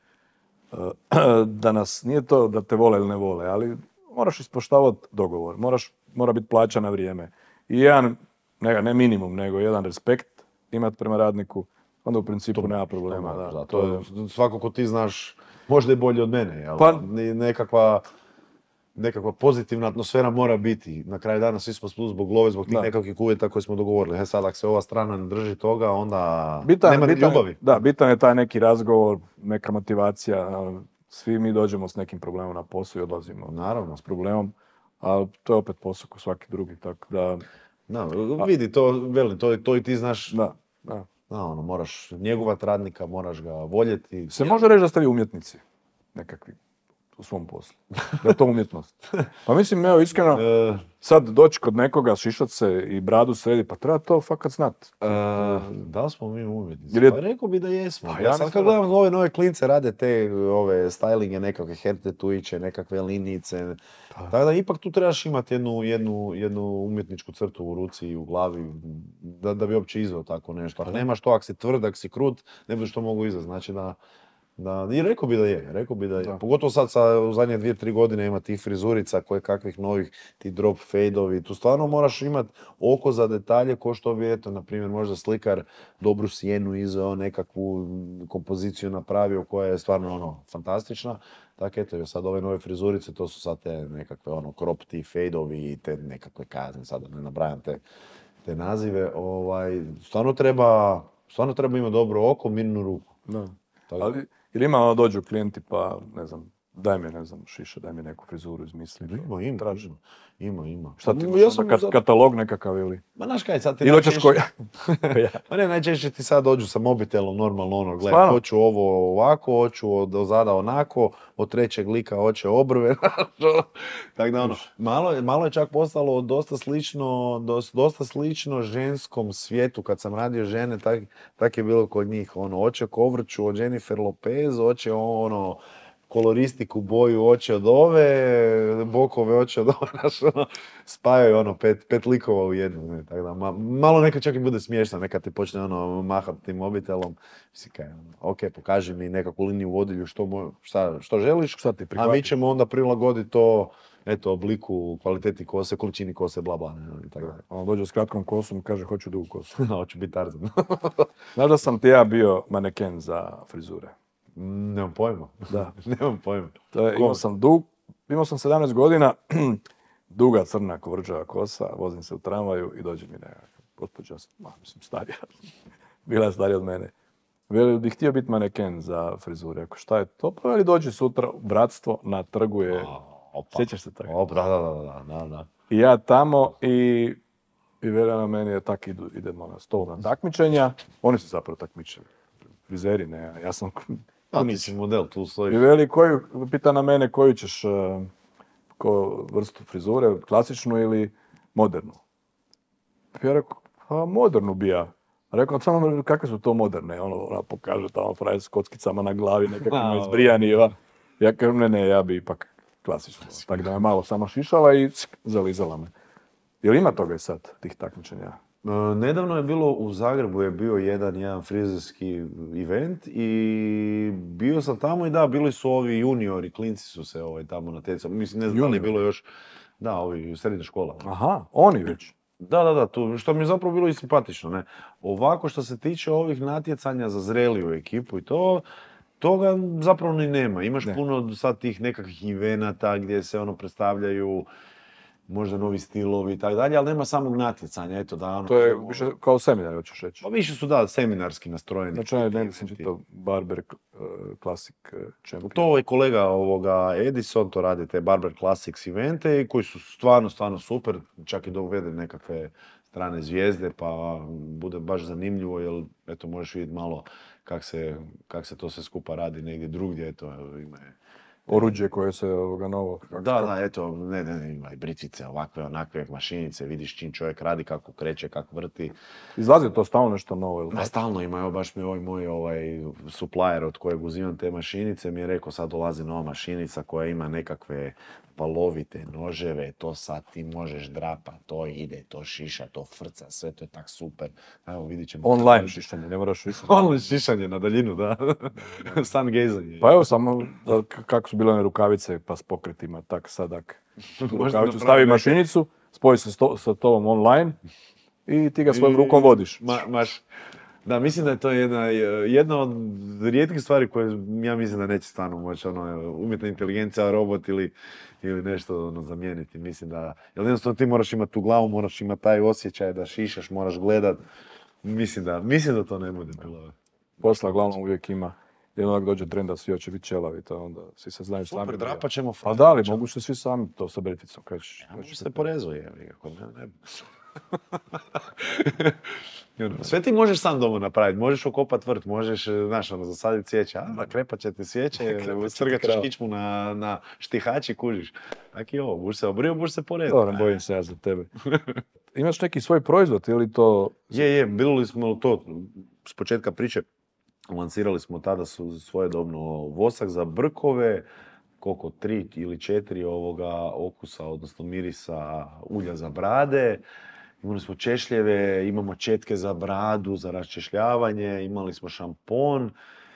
Da nas, nije to da te vole ili ne vole, ali moraš ispoštovati dogovor, moraš, mora biti plaća na vrijeme. I jedan, ne, ne minimum, nego jedan respekt imati prema radniku, onda u principu To- nema problema. Da, Da, to je, svako ko ti znaš, možda i bolje od mene, jel? Pa- Ne- nekakva, nekakva pozitivna atmosfera mora biti. Na kraju dana svi smo tu zbog love, zbog tih Da. nekakvih uvjeta koje smo dogovorili. E sad, ako se ova strana ne drži toga, onda bitan, nema ni bitan, ljubavi. da, bitan je taj neki razgovor, neka motivacija. Svi mi dođemo s nekim problemom na posao i odlazimo Naravno. s problemom, a to je opet posao kao svaki drugi, tako da, Da, vidi, to, velim, to, to i ti znaš, da, da. da, ono, moraš njegovat radnika, moraš ga voljeti. Se može reći da ste vi umjetnici nekakvi u svom poslu. Da je to umjetnost. Pa mislim, evo, iskreno, E, sad doći kod nekoga, šišat se i bradu sredi, pa treba to fakat znat. e, da li smo mi umjetnici? Jer je- Pa rekao bi da jesmo. Pa ja ja sad mislim kad da- gledam ove nove klince, rade te ove stylinge, nekakve hertetuiće, nekakve linijice. Tako da ipak tu trebaš imati jednu, jednu, jednu umjetničku crtu u ruci i u glavi da, da bi uopće izveo tako nešto. Ako nemaš to, ako si tvrd, ako si krut, ne budeš to mogu izvesti. Znači da, da, i rekao bi da je, rekao bi da je. Da. Pogotovo sad sa, u zadnje dvije, tri godine ima tih frizurica, koje kakvih novih, ti drop fade-ovi. Tu stvarno moraš imati oko za detalje, ko što bi, eto, na primjer, možda slikar dobru sjenu izveo, nekakvu kompoziciju napravio koja je stvarno ono, fantastična. Tako eto, evo sad ove nove frizurice, to su sad te nekakve ono, crop ti fade-ovi i te nekakve kazne, sad da ne nabrajam te, te nazive. Ovaj, stvarno treba, stvarno treba imati dobro oko, mirnu ruku. Da. Tako. Ali, ili ima ono, dođu klijenti pa, ne znam, daj mi, ne znam, šiša, daj mi neku frizuru, izmisli. Ima, ima, Traži. ima, ima, ima. Šta ti Ja imaš, sam onda kat- za- katalog nekakav ili? Ma znaš kaj, sad ti Ili hoćeš najčešće- koji? Ja. Ma ne, najčešće ti sad dođu sa mobitelom, normalno ono, gledaj, Stvarno? hoću ovo ovako, hoću od ozada onako, od trećeg lika hoće obrve, tako da ono, malo, je- malo je čak postalo dosta slično, dos- dosta slično ženskom svijetu, kad sam radio žene, tak, tak je bilo kod njih, ono, hoće kovrču od Jennifer Lopez, hoće ono, koloristiku, boju oče od ove, bokove oče od ove, znaš, ono, spajaju ono pet, pet likova u jednu, ne, tako da, ma, malo neka čak i bude smiješno, neka ti počne ono mahat tim mobitelom, mislim kaj, ono, ok, pokaži mi nekakvu liniju vodilju što, mo- šta, što želiš, Šta ti a mi prihvatiš? ćemo onda prilagoditi to, eto, obliku, kvaliteti kose, količini kose, bla bla, ne, i tako dalje. On dođe s kratkom kosom i kaže hoću dugu kosu. Hoću biti Tarzan. Znaš da sam ti ja bio maneken za frizure? Nemam pojma. Da. Nemam pojma. To je, Kome? imao sam dug, imao sam sedamnaest godina, duga crna kovrđava kosa, vozim se u tramvaju i dođe mi nekakav gospođa, ma, mislim starija, bila je starija od mene. Veli bi htio biti maneken za frizure. Rekao, šta je to? Pa veli dođi sutra, bratstvo na trgu je... Opa. Sjećaš se tako? Opa, da, da, da, da, da. I ja tamo i, i veli na meni je tak idu, idemo na stol na takmičenja. Oni su zapravo takmičeni. Frizeri, ne, ja sam Da, ti si model, tu I stojiš. veli, koju, pita na mene koju ćeš uh, ko vrstu frizure, klasičnu ili modernu. Ja rekao, pa modernu bi ja. Rekao, samo kakve su to moderne? Ono, ona pokaže tamo frajer s kockicama na glavi, nekakvima izbrijani. Ja kažem, ne, ne, ja bi ipak klasično. Tako da me malo samo šišala i ck, zalizala me. Jel ima toga i sad, tih takmičenja? Uh, nedavno je bilo u Zagrebu je bio jedan, jedan frizerski event i bio sam tamo i da, bili su ovi juniori, klinci su se ovaj, tamo natjecali. Mislim, ne znam da li je bilo još, da, ovi srednja škola. Aha, oni već. Da, da, da, tu, što mi je zapravo bilo i simpatično, ne. Ovako što se tiče ovih natjecanja za zreliju ekipu i to, toga zapravo ni nema. Imaš Ne. puno sad tih nekakvih evenata gdje se ono predstavljaju možda novi stilovi i tako dalje, ali nema samog natjecanja, eto da ono... To je više kao seminar, hoćeš reći. Pa više su, da, seminarski nastrojeni. Znači, ne, ne sam čitao Barber uh, Classic uh, Champion. To je kolega ovoga Edison, to radi te Barber Classics evente i koji su stvarno, stvarno super, čak i dovede nekakve strane zvijezde, pa bude baš zanimljivo, jer eto možeš vidjeti malo kak se, kak se to sve skupa radi negdje drugdje, eto ima je. Oruđe koje se ovoga novo... kako Da, se- da, eto, ne, ne, ne, ima i bricice, ovakve, onakve mašinice, vidiš čim čovjek radi, kako kreće, kako vrti. Izlazi to stalno nešto novo, ili Ma tako? stalno ima, evo baš mi ovaj moj ovaj, supplier od kojeg uzimam te mašinice mi je rekao sad dolazi nova mašinica koja ima nekakve palovite noževe, to sad ti možeš drapa, to ide, to šiša, to frca, sve to je tak super. Evo vidit ćemo. Online šišanje, ne moraš više. Online šišanje na daljinu, da. Sun gazanje. Pa evo samo da, k- kako su bile one rukavice pa s pokretima, tak sadak. Rukavicu napraviti stavi neke- mašinicu, spoji se s to- sa tobom online i ti ga svojom rukom vodiš. Ma, maš, da, mislim da je to jedna, jedna od rijetkih stvari koje ja mislim da neće stvarno moći ono, umjetna inteligencija, robot ili, ili nešto ono, zamijeniti. Mislim da, jer jednostavno ti moraš imati tu glavu, moraš imati taj osjećaj da šišaš, moraš gledat. Mislim da, mislim da to ne bude bilo. Posla glavnom uvijek ima. Jedno ako dođe trend da svi hoće biti čelavi, to onda svi se znaju sami. Super, drapat ćemo. Pa da, ali mogu se svi sami to sa brificom, kažeš. Ja, može se porezuje, kako ne, ne. I ono, sve ti možeš sam doma napraviti, možeš okopat vrt, možeš, znaš, ono, zasaditi svijeće, a krepat će ti svijeće, strgat ćeš kičmu na, na štihači, kužiš. Tako i ovo, buš se obrio, buš se porezati. Dobro, bojim se ja za tebe. Imaš neki svoj proizvod ili to... Je, je, bili smo to, s početka priče, lancirali smo tada su svojedobno vosak za brkove, koliko, tri ili četiri ovoga okusa, odnosno mirisa ulja za brade. Imali smo češljeve, imamo četke za bradu, za raščešljavanje, imali smo šampon.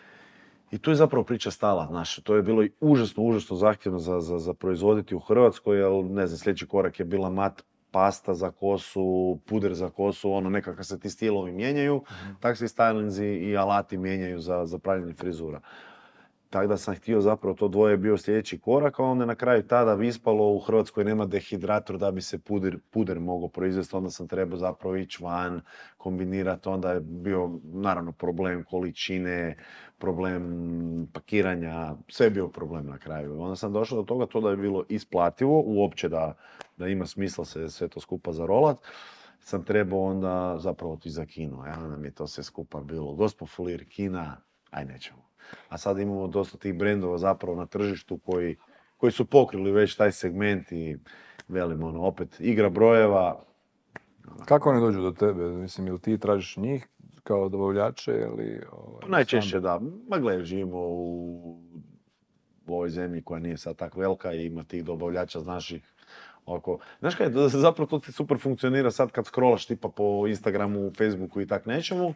I tu je zapravo priča stala, znaš, to je bilo i užasno, užasno zahtjevno za, za, za proizvoditi u Hrvatskoj, jer, ne znam, sljedeći korak je bila mat pasta za kosu, puder za kosu, ono, nekako se ti stilovi mijenjaju, mm-hmm. tako se i stylinzi i alati mijenjaju za, za pravljenje frizura. Tako da sam htio zapravo, to dvoje bio sljedeći korak, a onda na kraju tada ispalo, u Hrvatskoj nema dehidrator da bi se puder, puder mogao proizvesti, onda sam trebao zapravo ići van, kombinirati, onda je bio naravno problem količine, problem pakiranja, sve je bio problem na kraju. Onda sam došao do toga to da je bilo isplativo, uopće da, da ima smisla se sve to skupa zarolat. Sam trebao onda zapravo otići za Kinu, ja, onda mi je to sve skupa bilo, Gospel Fulir, Kina, aj nećemo. A sad imamo dosta tih brendova zapravo na tržištu koji, koji su pokrili već taj segment i velim ono, opet igra brojeva. Kako oni dođu do tebe? Mislim, ili ti tražiš njih kao dobavljače ili... Ovaj, Najčešće sam... da, ma gle, živimo u, u ovoj zemlji koja nije sad tak velika i ima tih dobavljača, znaš ih. Oko. Znaš kaj, zapravo to ti super funkcionira sad kad scrollaš tipa po Instagramu, Facebooku i tak nečemu.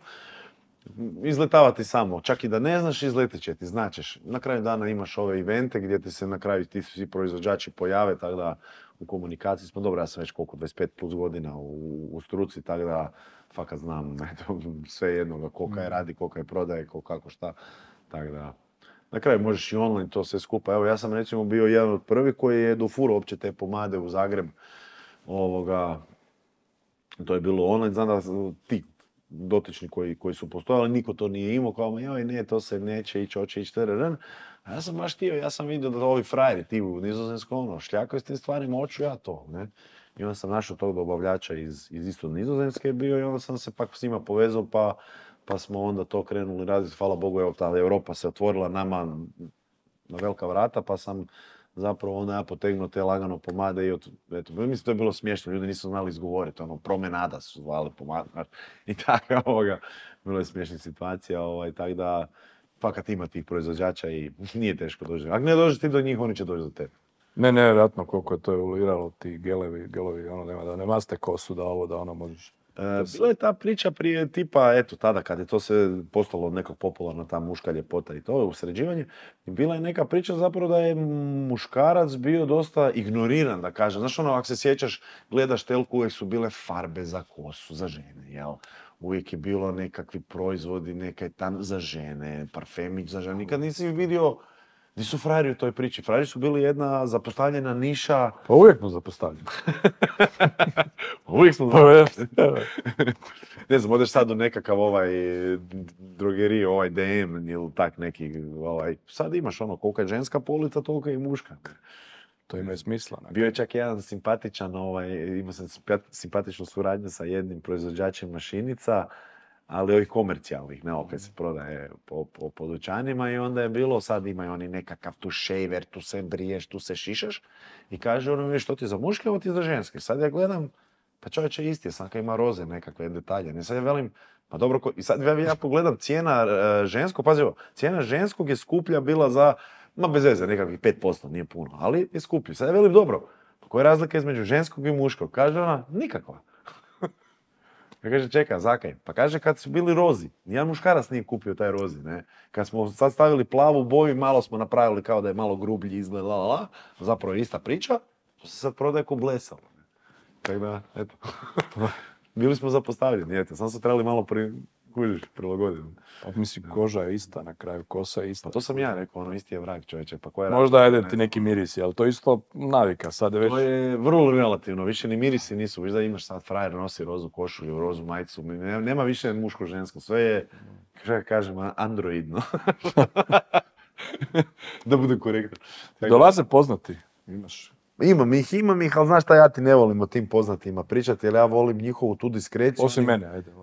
Izletava ti samo, čak i da ne znaš, izletit će ti, značeš. Na kraju dana imaš ove evente gdje ti se na kraju ti svi proizvođači pojave, tako da u komunikaciji smo, dobro, ja sam već koliko, dvadeset pet plus godina u, u struci, tako da fakat znam eto, sve jednoga, ko kaj radi, ko kaj prodaje, ko kako šta, tako da... Na kraju možeš i online to sve skupa. Evo, ja sam recimo bio jedan od prvih koji je dofurao uopće te pomade u Zagreb. Ovoga, to je bilo online, znam da ti dotični koji, koji su postojali, niko to nije imao, kao joj ne, to se neće ići, hoće ići, trrrn. A ja sam baš htio, ja sam vidio da ovi frajeri, ti u Nizozemskom, ono, šljakaju s tim stvarima, hoću ja to, ne. I onda sam našao tog dobavljača iz, iz isto Nizozemske bio i onda sam se pak s njima povezao, pa, pa smo onda to krenuli raditi. Hvala Bogu, evo, ta Europa se otvorila nama na velika vrata, pa sam zapravo onda ja potegnuo te lagano pomade i od, eto, mislim to je bilo smiješno, ljudi nisu znali izgovoriti, ono, promenada su zvali pomade, i tako, ovoga, bilo je smiješnih situacija, ovaj, tako da, fakat ima tih proizvođača i nije teško doći. Ako ne dođeš ti do njih, oni će doći do tebe. Ne, ne, vjerojatno koliko je to evoluiralo, ti gelevi, gelovi, ono, nema da ne maste kosu, da ovo, da ono možeš. E, bila je ta priča prije tipa, eto, tada kad je to se postalo nekako popularno, ta muška ljepota i to, usređivanje, bila je neka priča zapravo da je muškarac bio dosta ignoriran, da kažem. Znaš ono, ako se sjećaš, gledaš telku, uvijek su bile farbe za kosu, za žene, jel? Uvijek je bilo nekakvi proizvodi, nekaj tam za žene, parfemić za žene. Nikad nisi vidio gdje su frajeri u toj priči. Frajeri su bili jedna zapostavljena niša. Pa uvijek smo zapostavljeni. Uvijek smo zapostavljeni. Ne znam, odeš sad u nekakav ovaj drogerij, ovaj D M ili tak neki, ovaj, sad imaš ono, kolika je ženska polica, toliko je i muška. To ima i smisla. Ne? Bio je čak jedan simpatičan, ovaj, imao sam simpatičnu suradnju sa jednim proizvođačem mašinica, ali ovih komercijalnih, ne, opet se prodaje po, po, po dućanima i onda je bilo, sad imaju oni nekakav tu shaver, tu se briješ, tu se šišaš i kaže ono mi što ti za muške, ovo ti za ženske. Sad ja gledam, pa čovječe isti, sam kad ima roze nekakve detalje. I sad ja velim, pa dobro, i sad ja, ja pogledam cijena uh, ženskog, pazi ovo, cijena ženskog je skuplja bila za, ma bez veze, nekakvih pet posto, nije puno, ali je skuplji. Sad ja velim, dobro, koja je razlika između ženskog i muškog? Kaže ona, nikakva. Ja kaže, čekaj, zakaj? Pa kaže, kad su bili rozi, nijedan muškarac nije kupio taj rozi, ne. Kad smo sad stavili plavu boju, malo smo napravili kao da je malo grublji izgled, la, la, la. Zapravo je ista priča, to se sad prodaje ko blesalo. Tako da, eto. Bili smo zapostavljeni, eto, sam se trebali malo pri... kužiš, prilagoditi. Pa mislim, koža je ista na kraju, kosa je ista. Pa to sam ja rekao, ono, isti je vrag, čovječe, pa koja je možda ajde ti neki mirisi, ali to isto navika, sad je već... To je vrlo relativno, više ni mirisi nisu, viš da imaš sad frajer, nosi rozu košulju, rozu majicu, nema više muško-žensko, sve je, kako kažem, androidno. Da bude korektno. Dolaze poznati, imaš... Imam ih, imam ih, ali znaš šta, ja ti ne volim o tim poznatima pričati, jer ja volim njihovu tu diskreciju. Osim mene, ajde.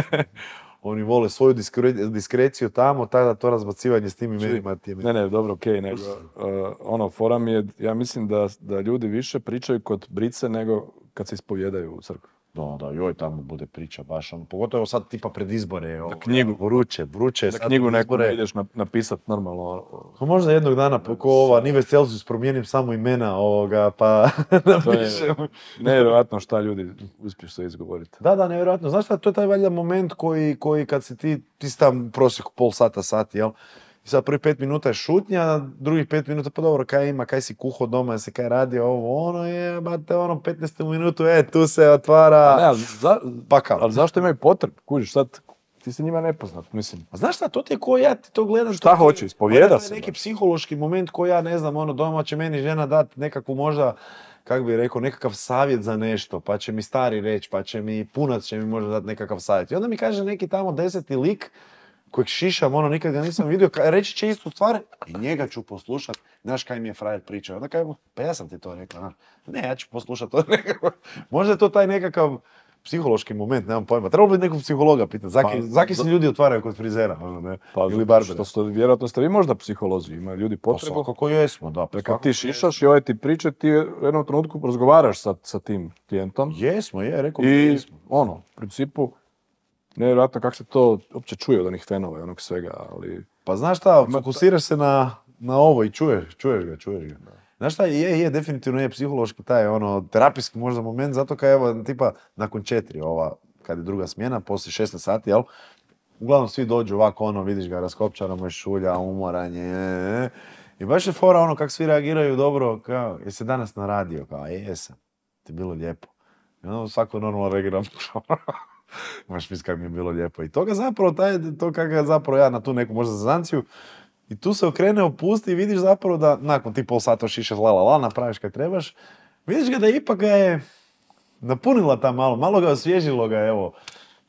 Oni vole svoju diskre, diskreciju tamo, tada to razbacivanje s tim imenima. Ne, ne, dobro, okej, okay, nego uh, ono, fora mi je, ja mislim da, da ljudi više pričaju kod brice nego kad se ispovjedaju u crkvi. Da, da, joj, tamo bude priča baš, ono, pogotovo sad tipa pred izbore. Da ovo, knjigu, vruće, vruće. Da knjigu neku ne ideš napisat normalno. Pa možda jednog dana, ko ova Nives Celsius, promijenim samo imena ovoga, pa napišem. Nevjerojatno šta ljudi uspiješ se izgovoriti. Da, da, nevjerojatno. Znaš šta, to je taj valjda moment koji, koji kad si ti, ti si tam prosjeku pol sata, sati, jel? I sad prvi pet minuta je šutnja, drugih pet minuta, pa dobro, kaj ima, kaj si kuho doma, se kaj radi, ovo, ono je, bate, ono, petnaestu minutu, e, tu se otvara... Ne, ali, za, pakao. Ali zašto imaju potreb, kužiš, sad, ti si njima nepoznat, mislim. A znaš šta, to ti je ko ja ti to gledam... Šta hoće, ispovijeda se. To je neki psihološki moment koji ja ne znam, ono, doma će meni žena dati nekakvu možda, kako bi rekao, nekakav savjet za nešto, pa će mi stari reći, pa će mi punac će mi možda dati nekakav savjet. I onda mi kaže neki tamo deseti lik, kojeg šišam, ono, nikad ga nisam vidio, reći će istu stvar i njega ću poslušat. Znaš kaj mi je frajer pričao? Onda kaj, pa ja sam ti to rekao, na. Ne, ja ću poslušat to nekako. Možda je to taj nekakav psihološki moment, nemam pojma. Trebalo bi nekog psihologa pitati, zaki, pa, zaki se ljudi otvaraju kod frizera, ono, ne? Pa, ili barbera. Što ste, vjerojatno ste vi možda psiholozi, imaju ljudi potrebu. Pa kako jesmo, da. Pa kad ti šišaš i ovaj ti priča, ti u jednom trenutku razgovaraš sa, sa tim klijentom. Jesmo, je, rekao I, jesmo. ono, u principu, nevjerojatno kako se to uopće čuje od onih fenova i onog svega, ali... Pa znaš šta, fokusiraš se na, na ovo i čuješ, čuješ ga, čuješ ga. Da. Znaš šta, je, je, definitivno je psihološki taj, ono, terapijski možda moment, zato kad evo, tipa, nakon četiri, ova, kad je druga smjena, poslije šesnaest sati, jel? Uglavnom svi dođu ovako, ono, vidiš ga, raskopčano je šulja, umoranje, e, i baš je fora, ono, kako svi reagiraju dobro, kao, jesi danas na radio, kao, jesam, ti je bilo lijepo. I ono, svako normalno reagira, imaš mis kako mi je bilo lijepo. I toga zapravo, taj, to kako ga zapravo ja na tu neku možda zazanciju, i tu se okrene, opusti i vidiš zapravo da nakon ti pol sata šišaš la la la, napraviš kad trebaš, vidiš ga da ipak ga je napunila ta malo, malo ga osvježilo ga, evo,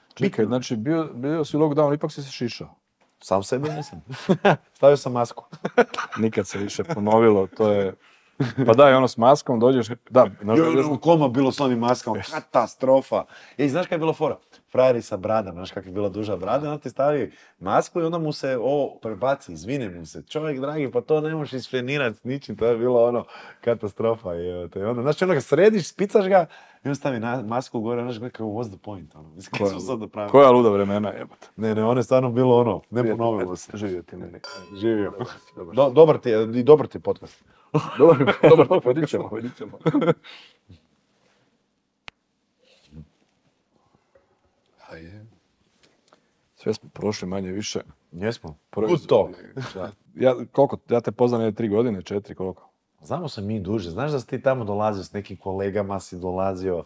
Čekaj, znači bio, bio si u lockdownu, ipak si se šišao. Sam sebe nisam. Stavio sam masku. Nikad se više ponovilo, to je... Pa daj, ono s maskom dođeš, da, Jo, u koma bilo s onim maskama, katastrofa. I znaš kaj je bilo fora? Frajeri sa bradama, znaš kak je bila duža brada, onda ti stavi masku i onda mu se o prebaci, izvine mu se. Čovjek dragi, pa to ne možeš isfenirati s ničim, to je bilo ono katastrofa. I, to je onda, znači ono ga središ, spicaš ga i on stavi na, masku gore, znaš kako what's the point, ono, mislim kako su sad napravili. Koja luda vremena jebate. Ne, ne, ono je stvarno bilo ono, ne ponovilo se. Živio ti meni. Živio. Do, dobar ti je, i dobar ti je podcast. Dobar, dobar, vidit ćemo, vidit ćemo. Sve smo prošli manje više. Jesmo. Prvi- Good talk. Da. Ja, koliko, ja te poznam je tri godine, četiri, koliko? Znamo se mi duže. Znaš da si ti tamo dolazio s nekim kolegama, si dolazio...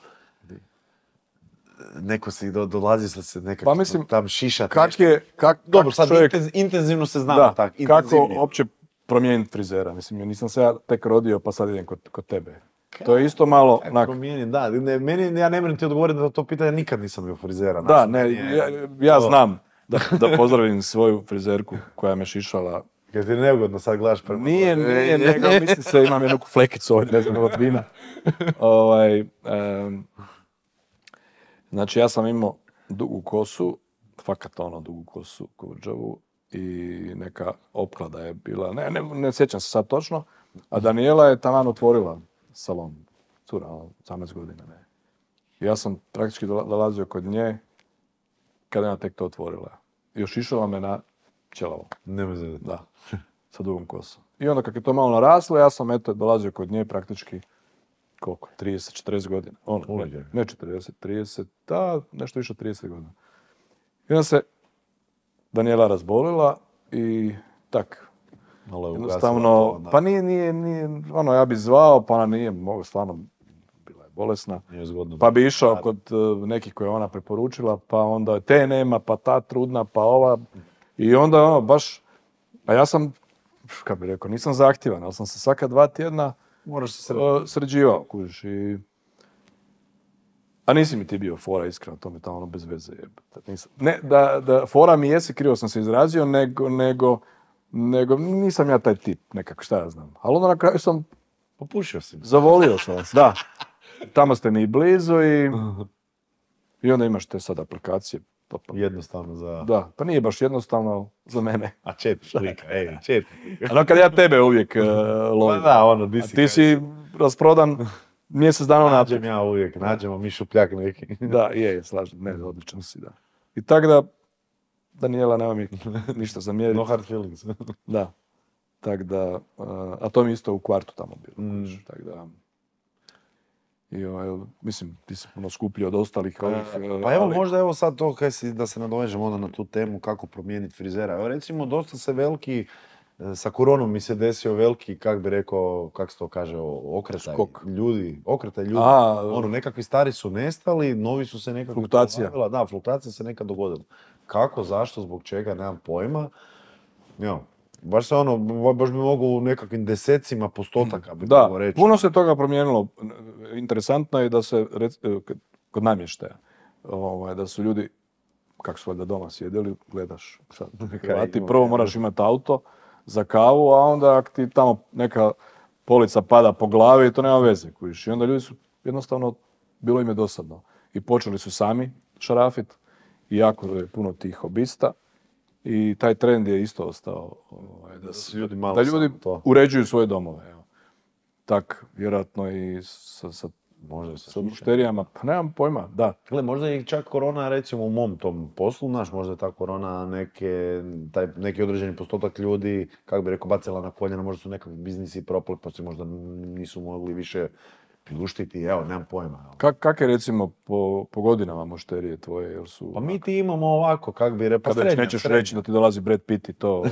Neko si do, dolazio sa se nekako Pa mislim, tam šišati. Kak je, kak, Dobro, kak sad čovjek, intenz- intenzivno se znamo da, tak. kako intenzivnije. uopće promijeniti frizera? Mislim, ja nisam se ja tek rodio pa sad idem kod, kod tebe. To je isto malo, Kako onak, promijeni, da. Ne, meni, ja ne moram ti odgovoriti na to pitanje, nikad nisam bio frizera. da, znaš, ne, meni je- ja, ja to- znam da, da pozdravim svoju frizerku koja me šišala. Kad ti je neugodno sad gledaš prema... Nije, nije, nego mislim se, imam jednu flekicu ovdje, ne znam, od vina. ovaj, em, znači, ja sam imao dugu kosu, fakat ono dugu kosu, kurđavu, i neka opklada je bila, ne, ne, ne sjećam se sad točno, a Daniela je taman otvorila salon, cura, ono, osamnaest godina, ne. I ja sam praktički dola- dolazio kod nje, kad je ona tek to otvorila. Još išla me na ćelavo. Nema se. Da, sa dugom kosom. I onda kako je to malo naraslo, ja sam eto dolazio kod nje praktički koliko, trideset četrdeset godina. Ono, ne, ne četrdeset, trideset, da, nešto više od trideset godina. I onda se Danijela razbolila i tak, Malo je jednostavno, ugasila to, pa nije, nije, nije, ono, ja bi zvao, pa ona nije mogla, stvarno, bila je bolesna. Nije zgodno. Pa bi išao kod uh, nekih koje je ona preporučila, pa onda te nema, pa ta trudna, pa ova. I onda ono, baš, a ja sam, kako bi rekao, nisam zahtjevan, ali sam se svaka dva tjedna Moraš se sred... uh, sređivao, kužiš, i... A nisi mi ti bio fora, iskreno, to mi je tamo ono bez veze jebate. Nisam. Ne, da, da, fora mi jesi, krivo sam se izrazio, nego, nego, nego nisam ja taj tip, nekako, šta ja znam. Ali onda na kraju sam... Popušio si. Zavolio sam vas, da. Tamo ste mi blizu i... I onda imaš te sad aplikacije. Pa, pa. Jednostavno za... Da, pa nije baš jednostavno za mene. A čet klika, ej, čet. Ano kad ja tebe uvijek uh, lovim. Pa da, ono, di A si. ti si rasprodan mjesec dana naprijed. Nađem ja uvijek, nađemo mi šupljak neki. Da, je, je, slažem. Ne, odličan si, da. I tako da, Danijela nema mi ništa zamjeriti. No hard feelings. Da. Tako da, uh, a to mi isto u kvartu tamo bilo. Mm. Tako da, i ovaj, mislim, ti si puno skuplji od ostalih ovih. Pa evo, ali... možda evo sad to kaj si, da se nadovežemo onda na tu temu kako promijeniti frizera. Evo recimo, dosta se veliki, sa koronom mi se desio veliki, kak bi rekao, kak se to kaže, okretaj Skok. ljudi, okretaj ljudi. A, ono, nekakvi stari su nestali, novi su se nekako... Fluktuacija. pojavila. Da, fluktuacija se nekad dogodila. Kako, zašto, zbog čega, nemam pojma. Jo. Baš se ono, baš bi mogu u nekakvim desecima postotaka bi da, mogo reći. puno se toga promijenilo. Interesantno je da se, kod namještaja, ovaj, da su ljudi, kako su valjda doma sjedili, gledaš sad, Hrvati, prvo moraš imati auto za kavu, a onda ako ti tamo neka polica pada po glavi, to nema veze, kužiš. I onda ljudi su jednostavno, bilo im je dosadno. I počeli su sami šarafit, i jako je puno tih hobista. I taj trend je isto ostao, ovaj, da, su ljudi malo da ljudi to. uređuju svoje domove. Evo. Tak, vjerojatno i sa, sa, Možda sa mušterijama, pa nemam pojma, da. Gle, možda i čak korona, recimo u mom tom poslu, naš, možda je ta korona neke, taj neki određeni postotak ljudi, kako bi rekao, bacila na koljena, možda su nekakvi biznisi propali, pa se možda nisu mogli više priuštiti, evo, nemam pojma. Kak, kak je recimo po, po godinama mušterije tvoje, jel su... Pa mi ti imamo ovako, kak bi rekao, pa kada srednja, nećeš srednja. reći da ti dolazi Brad Pitt i to... Ovaj.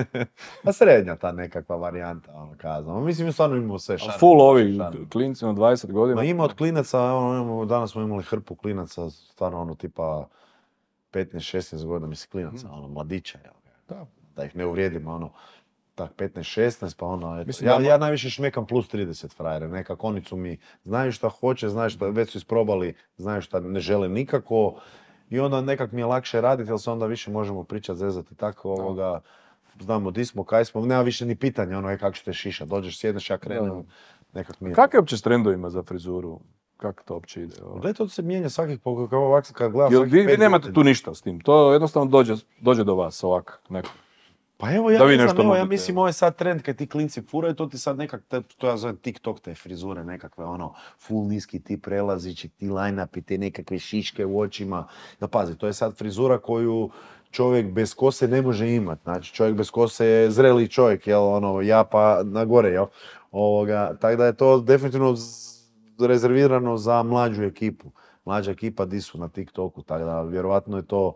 Pa srednja ta nekakva varijanta, ono kazano. Mislim, mi stvarno imamo sve šarno. Full ovi klinci na dvadeset godina. Ma ima od klinaca, ono, imamo, danas smo imali hrpu klinaca, stvarno ono tipa petnaest šesnaest godina, mislim klinaca, ono, mladića, jel? Da. Da ih ne uvrijedim, ono, tak petnaest šesnaest, pa ono, eto. Mislim, Ja, da- ja najviše šmekam plus trideset frajere, nekako oni su mi, znaju šta hoće, znaju šta, već su isprobali, znaju šta ne žele nikako i onda nekak mi je lakše raditi, jer se onda više možemo pričati, zezati tako, ovoga, znamo di smo, kaj smo, nema više ni pitanja, ono, je kako ćete šiša, dođeš, sjedneš, ja krenem, nekak mi je... Kak je uopće s trendovima za frizuru? Kako to uopće ide? Ovaj? Gle, to se mijenja svakih, po- kao ovak, kad gledam Jel svakih vi, vi pet nemate godina. tu ništa s tim, to jednostavno dođe, dođe do vas ovako, neko. Pa evo, ja Da vi ne nešto znam, evo, ja nudite, mislim, evo. ovo je sad trend kad ti klinci furaju, to ti sad nekak, te, to ja zovem TikTok, te frizure nekakve, ono, full niski ti prelazići, ti line-upi, te nekakve šiške u očima. Ja pazi, to je sad frizura koju čovjek bez kose ne može imat. Znači, čovjek bez kose je zreli čovjek, jel, ono, ja pa na gore, jel? Ovoga, tako da je to definitivno z- rezervirano za mlađu ekipu. Mlađa ekipa di su na TikToku, tako da vjerovatno je to...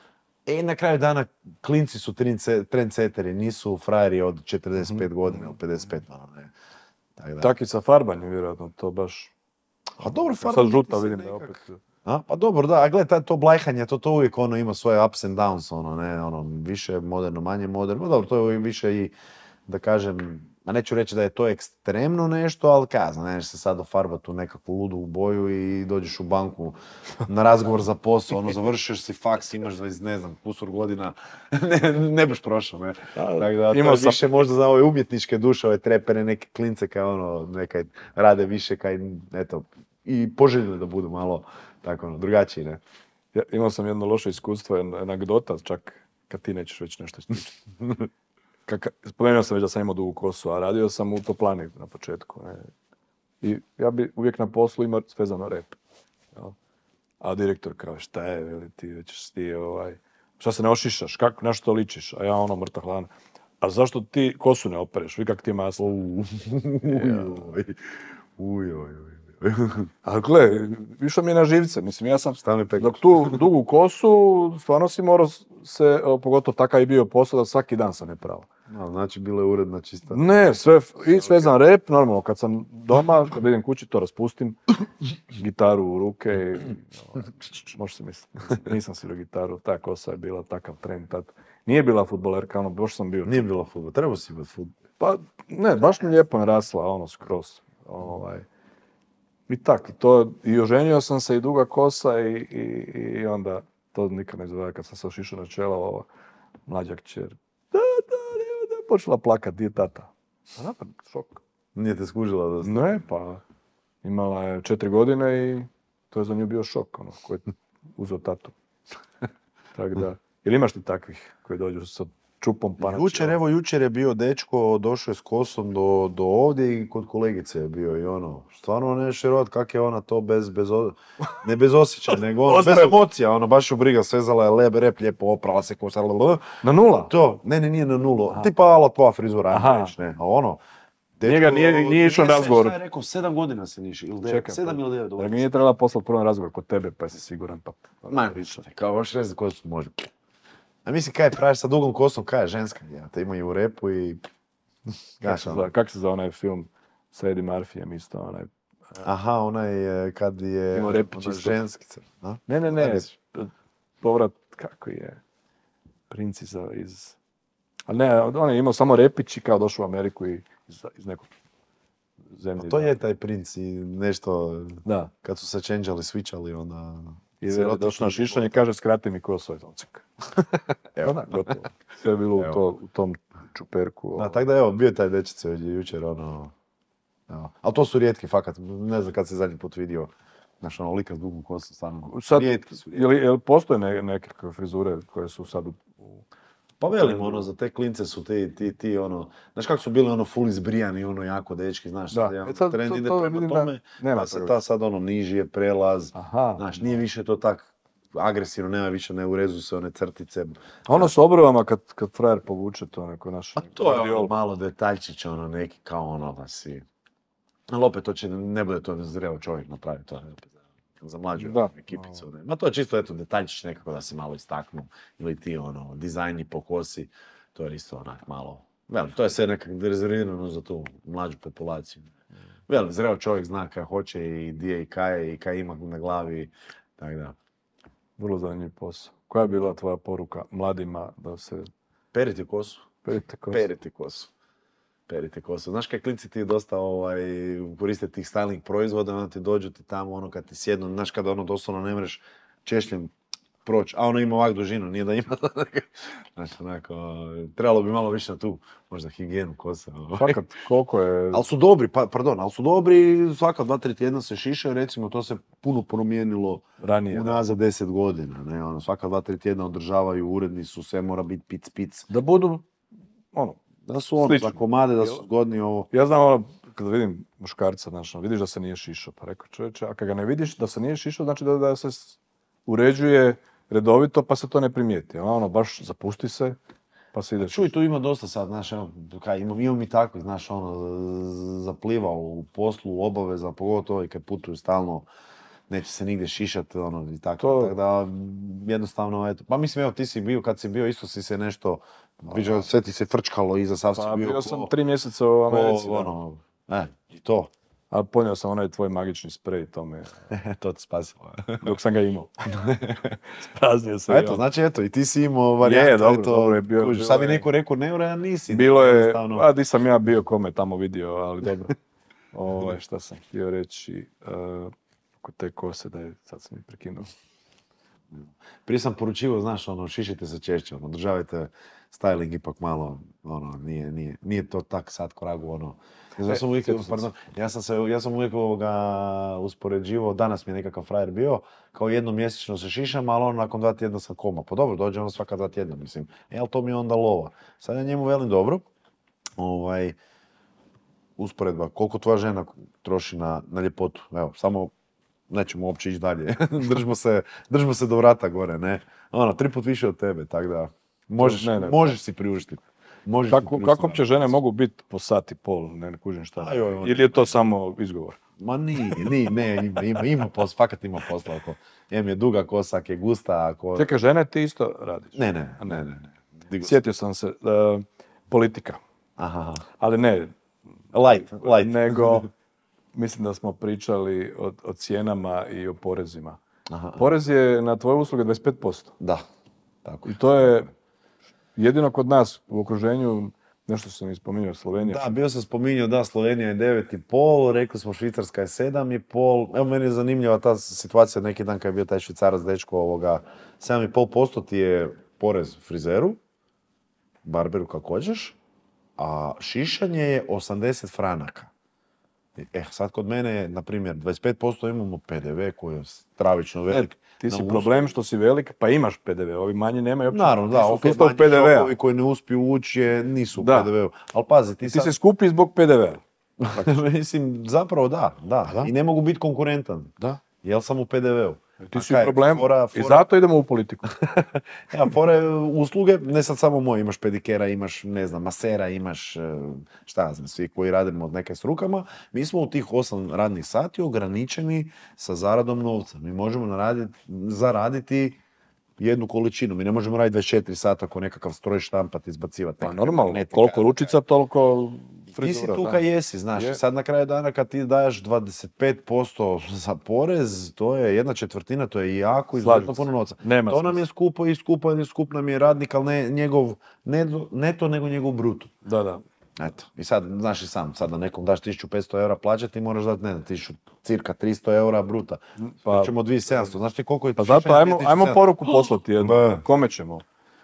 E, na kraju dana, klinci su trendseteri, nisu frajeri od četrdeset pet godina ili pedeset pet, ono, ne. Tako da... Tak i sa farbanjem, vjerojatno, to baš... A dobro, Sad farbanje žuta ti se vidim da je nekak- opet... A? Pa dobro, da, a gledaj, to blajhanje, to, to uvijek ono ima svoje ups and downs, ono, ne, ono, više moderno, manje moderno, no, dobro, to je uvijek više i, da kažem, a neću reći da je to ekstremno nešto, ali kaj, znam, nećeš se sad ofarbati u nekakvu ludu boju i dođeš u banku na razgovor za posao, ono, završiš si faks, imaš dvadeset, ne znam, kusur godina, ne, ne baš prošao, ne. Tako da, to imao je sam- više možda za ove umjetničke duše, ove trepere, neke klince, kaj ono, nekaj rade više, kaj, eto, i poželjno da budu malo, tako ono, drugačiji, ne. Ja, imao sam jedno loše iskustvo, jedna anegdota, čak kad ti nećeš već nešto ispričati. Kaka, spomenuo sam već da sam imao dugu kosu, a radio sam u toplani na početku. Ne. I ja bi uvijek na poslu imao svezano rep. Jel? A direktor kao, šta je, veli ti, već ti, ovaj, šta se ne ošišaš, kako, na što ličiš? A ja ono, mrtav hladan. A zašto ti kosu ne opereš? Vi kak ti je masno. Ujoj, ujoj, ujoj. A gle, išlo mi je na živce. Mislim, ja sam, Šta mi pekaš? dok tu dugu kosu, stvarno si morao se, o, pogotovo takav je bio posao da svaki dan sam ne pravo. No, znači, bila je uredna čista. Ne, sve, i sve znam rep, normalno, kad sam doma, kad idem kući, to raspustim, gitaru u ruke i, može se misliti, nisam svirao gitaru, ta kosa je bila takav trend tad. Nije bila fudbalerka, ono, baš sam bio. Nije bila fudbal, trebao si imati fudbal. Pa, ne, baš mi lijepo narasla, ono, skroz. Ovaj. I tak, to, i oženio sam se i duga kosa i, i, i onda, to nikad ne zaboravim, kad sam se ošišao na čelo, ova mlađa kćer, da, da, da, da, počela plakat, di je tata? A napad, šok. Nije te skužila dosta? Ne, pa, imala je četiri godine i to je za nju bio šok, ono, koji je uzeo tatu. Tako da, jel imaš ti takvih koji dođu sa čupom pa na Jučer, čelo? evo, jučer je bio dečko, došao je s kosom do, do ovdje i kod kolegice je bio i ono, stvarno ne šerovat kak je ona to bez, bez, o- ne bez osjećaja, nego ono, bez Ostaje- emocija, ono, baš ju briga, svezala je leb, rep, lijepo oprala se kosa, lalala. Na nula? To, ne, ne, nije na nulu, tipa ala tvoja frizura, Aha. ajmo reći, ne, a ono, dečko- Njega nije- nije išao na se- razgovor. Šta je rekao, sedam godina se niši, ili devet, Čekaj, sedam pa, ili devet Da godina. mi nije trebala poslati prvo na razgovor kod tebe, pa si siguran, pa... Ma, ništa, kao baš ne znam ko su može. A mislim, kaj praviš sa dugom kosom, kaj je ženska, ja, te imaju u repu i... Kako se, zove, kak se zove onaj film sa Eddie Murphyjem isto, onaj... Aha, onaj e, kad je Imao repić ona isto. ženskica. A? Ne, ne, Šta ne, reći? povrat, kako je, princiza iz... A ne, on je imao samo repić i kao došao u Ameriku i iz, iz nekog zemlje. A to je taj princ i nešto, Da, kad su se čenđali, switchali, onda... i se je otišli došao na u šišanje i život. kaže skrati mi kosu, je cik. Evo, da, gotovo. Sve je bilo u, Evo. to, u tom čuperku. Da, ovaj. tako da evo, bio je taj dečice jučer, ono... Evo. Ali to su rijetki, fakat, ne znam kad se zadnji put vidio, znaš, ono, lika s dugom kosom, stvarno, Sad, rijetki su. je li, je li postoje ne, nekakve frizure koje su sad u... u- Pa velim, ono, za te klince su ti, ti, ti, ono, znaš kako su bili, ono, full izbrijani, ono, jako dečki, znaš, Da. sad je, ono, E sad, trend to- ide to prema vidim da tome, nema pa se prve. ta sad, ono, niži je prelaz, Aha. znaš, nije više to tak agresivno, nema više, ne urezu se one crtice. Ono s obrvama kad, kad frajer povuče to neko naše... Pa to je ono malo detaljčić, ono, neki kao ono, da si... Ali opet to će, ne bude to zreo čovjek napraviti, to je opet za, za mlađu Da. ekipicu. Ne. Ma to je čisto, eto, detaljčić nekako da se malo istaknu, ili ti, ono, dizajni po kosi, to je isto onak malo... Velim, to je sve nekako rezervirano za tu mlađu populaciju. Velim, zreo čovjek zna kaj hoće i gdje i kaj je i kaj ima na glavi, tako da. Vrlo zanimljiv posao. Koja je bila tvoja poruka mladima da se Perite kosu. perite kosu? Perite kosu. Perite kosu. Znaš kaj klinci ti dosta ovaj, koriste tih styling proizvoda, onda ti dođu ti tamo, ono kad ti sjednu, znaš kada ono doslovno ne mreš češljem proći, a ono ima ovak dužinu, nije da ima. Znaš, onako, trebalo bi malo više na tu, možda higijenu kosa. ovaj. Fakat, koliko je... Ali su dobri, pa, pardon, ali su dobri, svaka dva, tri tjedna se šišaju, recimo to se puno promijenilo ranije. Da. unazad deset godina, ne, ono, svaka dva, tri tjedna održavaju, uredni su, sve mora biti pic, pic. Da budu, ono, Da su ono, Slično. za komade, da su zgodni ovo. ja znam ono, kada vidim muškarca, znaš, ono, vidiš da se nije šišao, pa rekao čovječe, a kad ga ne vidiš da se nije šišao, znači da, da se s- uređuje redovito, pa se to ne primijeti. A ono, baš zapusti se, pa se ide Čuj, tu ima dosta sad, znaš, evo, kaj, imam, imam i takvih, znaš, ono, zapliva u poslu, u obaveza, pogotovo i kad putuju stalno, neće se nigdje šišati, ono, i tako. To- Tako da, jednostavno, eto, pa mislim, evo, ti si bio, kad si bio, isto si se nešto, viđao, sve ti se frčkalo iza, sav si Pa bio bio ko- sam tri mjeseca u ko, Americi, da. ono, e, i to, A ponio sam onaj tvoj magični sprej, to me, to te spasilo. dok sam ga imao. Spraznio se. A eto, znači, eto, i ti si imao varijantu, dobro, eto, dobro je bio- kužiš, bilo sad bi je- neko rekao, ne, a nisi. Bilo je, jednostavno. a di sam ja bio, kome tamo vidio, ali dobro. Ovo, šta sam htio reći, uh, oko te kose, da je, sad sam mi prekinuo. Prije sam poručivao, znaš, ono, šišite se češće, ono, državajte styling ipak malo, ono, nije, nije, nije to tak sad koragu, ono. Ja E, sam uvijek, sjetio sam pardon, ja sam se, ja sam uvijek ovoga uspoređivao, danas mi je nekakav frajer bio, kao jednom mjesečno se šišam, ali on nakon dva tjedna sam koma. Pa dobro, dođe on svaka dva tjedna, mislim. E, ali to mi je onda lova. Sad ja njemu velim dobro, ovaj, usporedba, koliko tvoja žena troši na, na ljepotu, evo, samo nećemo uopće ići dalje. držimo, se, držimo se do vrata gore, ne. Ono, tri put više od tebe, tako da možeš, Ne, ne. možeš si priuštiti. Možeš si Kako, priuštiti, kako uopće da. žene mogu biti po sat i pol, ne, ne kužim šta. Aj, oj, oj. Ili je to samo izgovor? Ma nije, nije, ne, ima, ima, ima posla, fakat ima posla oko. Em je duga kosa, ak je gusta, ako... Čekaj, žene ti isto radiš? Ne, ne, ne, ne. ne. Digo se. Sjetio sam se, uh, politika, Aha, aha. ali ne, Light, light. nego mislim da smo pričali o, o cijenama i o porezima. Aha. Porez je na tvoje usluge dvadeset pet posto. Da, tako. I to je jedino kod nas u okruženju, nešto sam ispominjao, Slovenija. Da, bio sam spominjao, da, Slovenija je devet i pol, rekli smo Švicarska je sedam i pol. Evo, meni je zanimljiva ta situacija neki dan kad je bio taj Švicarac dečko ovoga. sedam i pol posto ti je porez frizeru, barberu kako hoćeš, a šišanje je osamdeset franaka. E, sad kod mene je, na primjer, dvadeset pet posto imamo pe de ve koji je stravično velik. E, ti si Na problem što si velik, pa imaš pe de ve, ovi manji nemaju uopće. Naravno, da, nisu u opet sustavu manji pe de vea. šopovi koji ne uspiju ući je, nisu u Da. pe de veu. Ali pazi, ti, Ti sad... si skupi zbog pe de vea. Mislim, zapravo da, da, da. I ne mogu biti konkurentan. Da. Jel sam u pe de veu. Ti A si u kaj, problemu fora- i fora- zato idemo u politiku. Ja, fore usluge, ne sad samo moje, imaš pedikera, imaš, ne znam, masera, imaš, e, šta ja znam, svi koji radimo od neke s rukama. Mi smo u tih osam radnih sati ograničeni sa zaradom novca. Mi možemo naraditi, zaraditi jednu količinu. Mi ne možemo raditi dvadeset četiri sata ko nekakav stroj štampat, izbacivati. Pa neke normalno, magnetike. koliko ručica, toliko Ti si frizura. tu da. kad jesi, znaš. Je. Sad na kraju dana kad ti daješ dvadeset pet posto za porez, to je jedna četvrtina, to je jako Slažem izuzetno se. puno novca. Nema To nam smisla. je skupo i skupo i skup nam je radnik, ali ne njegov neto, neto nego njegov bruto. Da, da. Eto, i sad, znaš i sam, sad da nekom daš tisuću petsto eura plaće, ti moraš dati, ne znam, tisuću, cirka tristo eura bruta. Pa- Pa ćemo dvije tisuće sedamsto, znaš ti koliko je Pa zato šišanje ajmo, tisuću ajmo sedamsto? poruku poslati jednu. Da. Kome ćemo?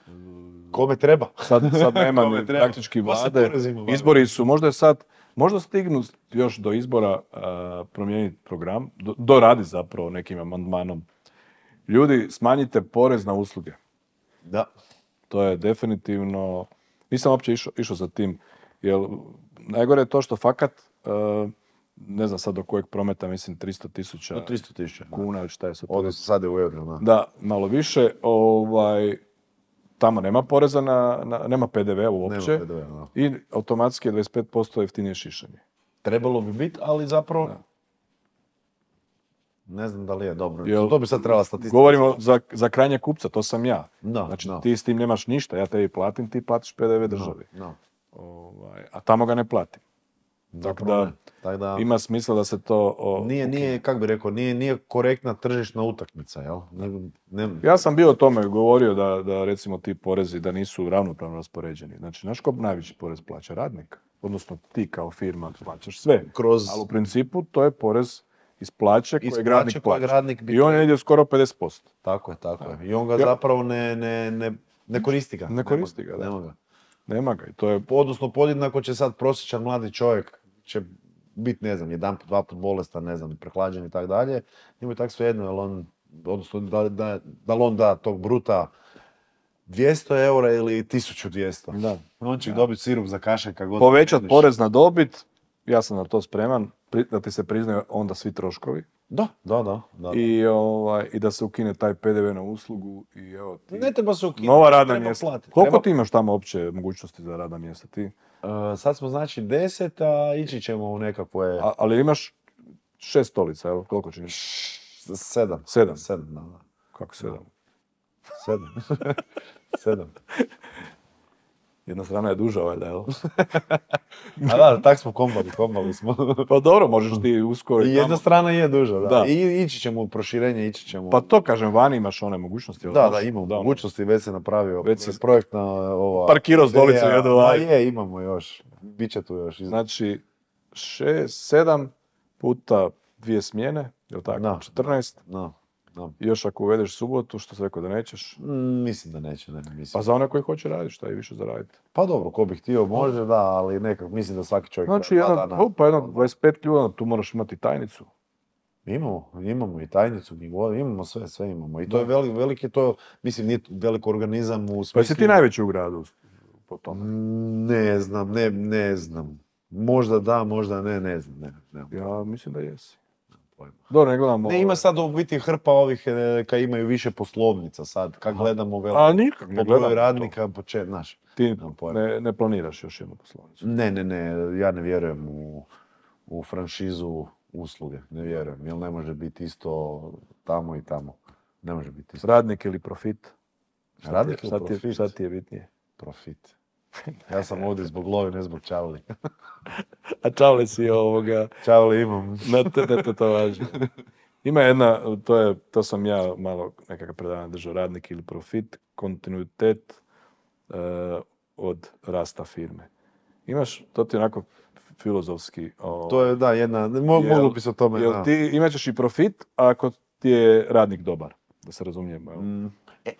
Kome treba? Sad, sad nema Kome ni treba? praktički Pa sa vlade. porezima, valjda. Izbori su, možda je sad, možda stignu još do izbora a, promijeniti program, do, doradi zapravo nekim amandmanom. Ljudi, smanjite porez na usluge. Da. To je definitivno, nisam uopće išao, išao za tim, jer najgore je to što fakat, a, ne znam sad do kojeg prometa, mislim tristo tisuća Do tristo tisuća. kuna ili šta je sad to. Odnosno sad je u euro, da. Da, malo više, ovaj, tamo nema poreza na, na nema pe de ve uopće Nema pe de ve, da. i automatski je dvadeset pet posto jeftinije šišanje. Trebalo bi biti, ali zapravo... Da. Ne znam da li je dobro. Jel- To bi sad trebala statistika. Govorimo za, za krajnjeg kupca, to sam ja. Da, Znači da. ti s tim nemaš ništa, ja tebi platim, ti platiš pe de ve državi. Da. Ovaj, a tamo ga ne platim. Tako Zapravo da ne. Tak da ima smisla da se to... o, nije, nije, kak bi rekao, nije, nije korektna tržišna utakmica, jel? Ne, ne, Ja sam bio o tome govorio da, da recimo ti porezi da nisu ravnopravno raspoređeni. Znači, znaš ko najveći porez plaća? Radnik. Odnosno ti kao firma plaćaš sve. kroz Ali u principu to je porez iz plaće iz kojeg plaće radnik kojeg plaća. radnik bi... I on je negdje skoro pedeset posto. Tako je, tako je. I on ga Ja. zapravo ne, ne, ne, ne koristi ga. Ne koristi Nema ga, da. Nema ga. Nema ga. I to je... Odnosno, podjednako će sad prosječan mladi čovjek će biti, ne znam, jedan put, dva put bolestan, ne znam, prehlađen i tako dalje. Njemu je tako svejedno, jel on, odnosno, da, da, da li on da tog bruta dvjesto eura ili tisuću dvjesto. Da. On će dobiti sirup za kašalj kad god... Povećat kreneš. porez na dobit, ja sam na to spreman, pri- da ti se priznaju onda svi troškovi Da, da, da. da. i, ovaj, i da se ukine taj pe de ve na uslugu i evo ti... Ne treba se ukinuti. Nova radna treba mjesta. platiti. Koliko Treba- ti imaš tamo uopće mogućnosti za radna mjesta? Ti? Uh, sad smo znači deset, a ići ćemo u nekakve... A, ali imaš šest stolica, evo, koliko činiš? Sedam. Sedam. Sedam, da, da. Kako sedam? Sedam. Sedam. Jedna strana je duža, valjda, jel? A da, tak smo kombali, kombali smo. Pa dobro, možeš ti uskoro I i jedna tamo. strana je duža, da. Da. I ići ćemo u proširenje, ići ćemo... Pa to kažem, vani imaš one mogućnosti. jel? Da, Znaš, da, imamo ono, mogućnosti, već se napravio Već se- projektna ova... Parkirao stolicu ideja. jednu, Ma aj. je, imamo još. Biće tu još. Znači, šest, sedam puta dvije smjene, jel tako? Da. četrnaest. No, no. I još ako uvedeš subotu, što si rekao da nećeš. Mm, mislim da neće, ne, mislim. Pa za one koji hoće raditi, šta i više zaraditi. Pa dobro, ko bi htio može, da, ali nekak, mislim da svaki čovjek... Znači, treba dva jedan, dana. o, pa jedno dvadeset pet ljudi, tu moraš imati tajnicu. Imamo, imamo i tajnicu, knjigovođu, imamo sve, sve imamo. I to je Da. velik, veliki, to, mislim, nije velik organizam u Pa smislu... jesi ti najveći u gradu po tome? Mm, Ne znam, ne, ne znam. Možda da, možda ne, ne znam, ne, ne. Ja mislim da jesi. pojma. Dobro, ne gledamo... Ne, ima sad u biti hrpa ovih e, kad imaju više poslovnica sad, kad gledamo veliko. A nikak ne po broju gledam radnika, po če, znaš. Ti nemam pojma. ne, ne planiraš još jednu poslovnicu? Ne, ne, ne, ja ne vjerujem u, u franšizu usluge, ne vjerujem, jer ne može biti isto tamo i tamo. Ne može biti isto. Radnik ili profit? Šta Radnik ti je- ili šta ti je- profit? Šta ti je bitnije? Profit. Ja sam ovdje zbog lovi, ne zbog čavli. A čavli si ovoga, Čavli imam. ne te, ne te to važi. Ima jedna, to, je, to sam ja malo nekakav predavanje držao, radnik ili profit, kontinuitet eh, od rasta firme. Imaš, to ti je onako filozofski... o, To je, da, jedna, mo, Jel- mogu bi se o tome, jel da. ti imat ćeš i profit ako ti je radnik dobar, da se razumijemo. Jel? Mm,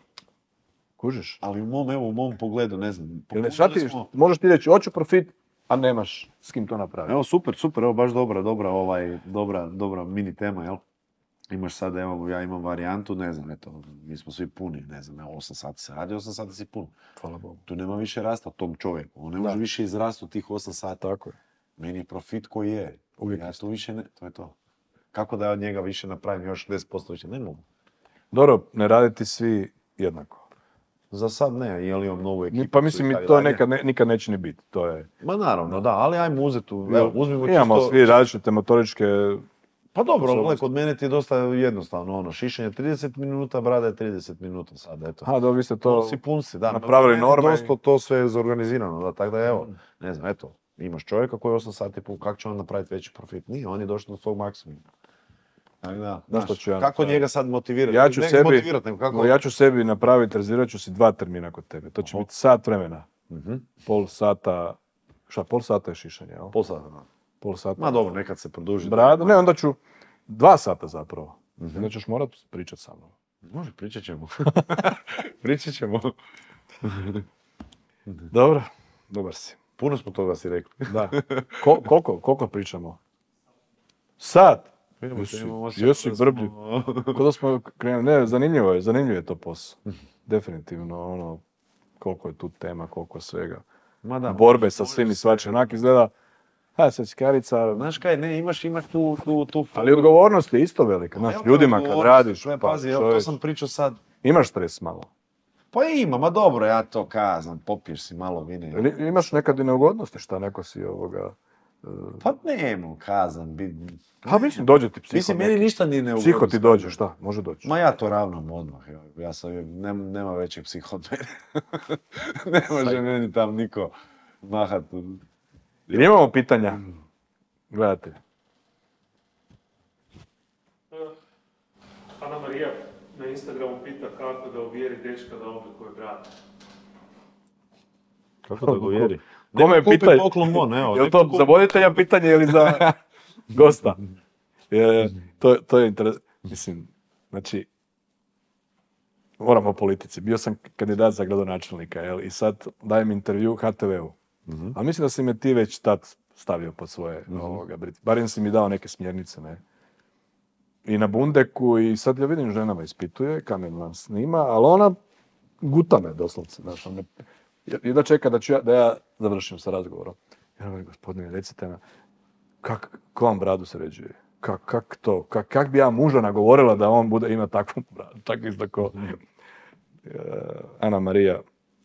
Kužiš? ali u mom, evo, u mom pogledu, ne znam. Jel ne, šta ti, pogledali smo- možeš ti reći, hoću profit, a nemaš s kim to napraviti. Evo, super, super, evo, baš dobra, dobra, ovaj, dobra, dobra mini tema, jel? Imaš sad, evo, ja imam varijantu, ne znam, eto, mi smo svi puni, ne znam, evo, osam sati se radi, osam sati si pun. Hvala Bogu. Tu nema više rasta tom čovjeku, on ne može Da. više izrasti u tih osam sati. Tako je. Meni je profit koji je. Uvijek Ja tu više ne, to je to. Kako da ja od njega više napravim još deset posto više? Ne mogu. Dobro, ne raditi svi jednako. Za sad ne, je li imam novu ekipu. Pa mislim, i i tako to dalje. nekad, ne, nikad neće ni biti. To je... Ma naravno, da, ali ajmo uzeti tu, evo, uzmimo Imamo čisto- svi različite motoričke... Pa dobro, osobnosti. gledaj, kod mene ti je dosta jednostavno, ono, šišanje trideset minuta, brada je trideset minuta sad, eto. Ha, da, vi ste To to... si pun si, da. napravili Meni je norme Dosta i- to sve je zorganizirano, da, tako da evo, ne znam, eto, imaš čovjeka koji je osam sati pun, kako će on napraviti veći profit? Nije, on je došao do svog maksimuma. Tako da, Znaš znaš, što ću ja kako napraviti? njega sad motivirati? Ja ću Ne sebi, motivirati, nego kako... no, ja ću sebi napraviti, rezirat ću si dva termina kod tebe. To će Oho. biti sat vremena. Mhm. Pol sata, šta, pol sata je šišanje, jel? Pol sata, da. Pol sata. Ma dobro, nekad se produži. Brada, ne, onda ću dva sata zapravo. Mhm. Onda ćeš morat pričat sa mnom. Može, pričat ćemo. pričat ćemo. Dobro, dobar si. Puno smo toga si rekli. Da. Ko- koliko, koliko pričamo? Sat? Vidimo, Jesi, imamo osjećaj jesi da smo- brblji. Ko da smo krenuli, ne, zanimljivo je, zanimljivo je to posao. Definitivno, ono, koliko je tu tema, koliko je svega. Ma da, Borbe sa može svim i se- svačim, onak izgleda, ha, svećkarica, Znaš kaj, ne, imaš, imaš tu, tu, tu... ali odgovornost je isto velika, znaš, Evo, ljudima kad odgovornost, radiš, sve, pa pazi, evo, to čovječ, sam pričao sad. imaš stres malo. Pa ima, ma dobro, ja to kazam, popiješ si malo vine. Ili imaš nekad i neugodnosti, šta neko si ovoga... Pa nemo, kazam. Bi... Ha, mislim, dođe ti psiho Mislim, meni neki. ništa nije neugodno. Psiho ti dođe, šta? Može doći. Ma ja to ravnam odmah, evo, ja sam, nem, nema većeg psiha od mene. Ne može meni tam niko mahat. Ili imamo pitanja? Gledajte. Ana Marija na Instagramu pita kako da uvjeri dečka da oblikuje brad. Kako da go vjeri? Kome je Kupi pitanje? poklon on, evo. Je li nek to kupi- za voditelja pitanje ili za gosta? Je, to, to je interesantno. Mislim, znači, moramo o politici. Bio sam kandidat za gradonačelnika, jel? I sad dajem intervju ha te veu. Mhm. A mislim da si me ti već tad stavio pod svoje ovoga, brit- barem si mi dao neke smjernice, ne? I na Bundeku, i sad ja vidim žena me ispituje, kamerman snima, ali ona guta me doslovce, znaš, on me, jedva čeka da, ću ja, da ja završim sa razgovorom. Ja govorim, gospodine, recite me, kak, ko vam bradu sređuje? Kak, kak to, kak, kak bi ja muža nagovorila da on bude, ima takvu bradu, tako isto ko eh, Ana Marija.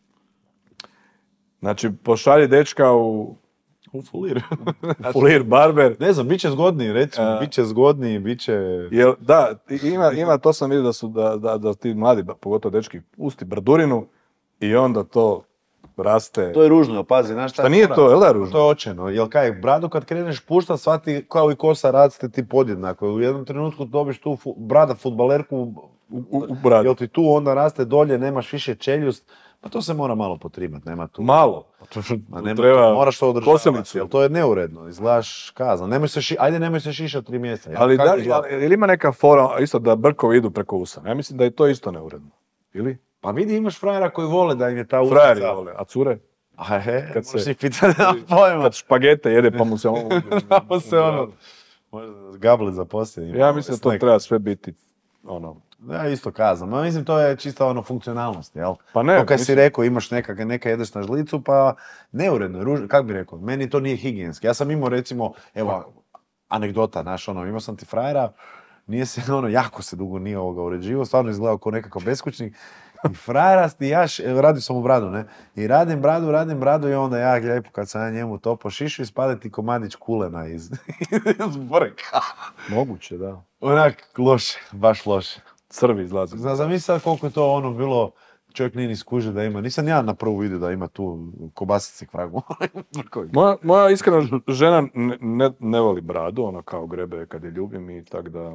Znači, pošalji dečka u U fulir. fulir barber. Ne znam, bit će zgodniji, recimo, A. bit će zgodniji, bit će... Jel, da, ima, ima, to sam vidio da su, da, da, da ti mladi, pogotovo dečki, pusti brdurinu i onda to raste. To je ružno, pazi, znaš šta? Šta nije to, jel da je ružno? To je očeno, jel kaj, bradu kad kreneš pušta, svati kao i kosa raste ti podjednako. U jednom trenutku dobiš tu fu, brada futbalerku, U, u, u bradu. jel ti tu onda raste dolje, nemaš više čeljust, pa to se mora malo potrimat, nema tu. Malo. Ma nema treba tu, moraš to održavati, kosilicu. jel to je neuredno, izgledaš kazan. Nemoj se ši, ajde nemoj se šišati tri mjeseca. jel, Ali kako da, izgleda? ali, ili ima neka fora, isto da brkovi idu preko usana. Ja mislim da je to isto neuredno. Ili? Pa vidi, imaš frajera koji vole da im je ta Frajeri ulica. vole, a cure? A he, Kad kad se- se... pitati, nemam pojma. Kad špagete jede pa mu se ono... Pa se ono, možda gable za posljednji. Ja mislim da to treba sve biti ono... Ja isto kazam, a mislim to je čista ono funkcionalnost, jel? Pa ne, To kad si mislim- rekao imaš neka, neka jedeš na žlicu, pa neuredno, ružno, kak bi rekao, meni to nije higijenski. Ja sam imao recimo, evo, anegdota, znaš, ono, imao sam ti frajera, nije se, ono, jako se dugo nije ovoga uređivao, stvarno izgledao kao nekakav beskućnik. I frajera ti ja, radio sam u bradu, ne? I radim bradu, radim bradu i onda ja lijepo kad sam ja njemu to po šišu ispade ti komadić kulena iz, iz brka. Moguće, da. Onak, loše, baš loše. Crvi izlazi. Zna, zamisli sad koliko je to ono bilo, čovjek nije ni skužio da ima, nisam ja na prvu vidio da ima tu kobasice k vragu. Moja, moja iskrena žena ne, ne, ne voli bradu, ono kao grebe kad je ljubim i tak da,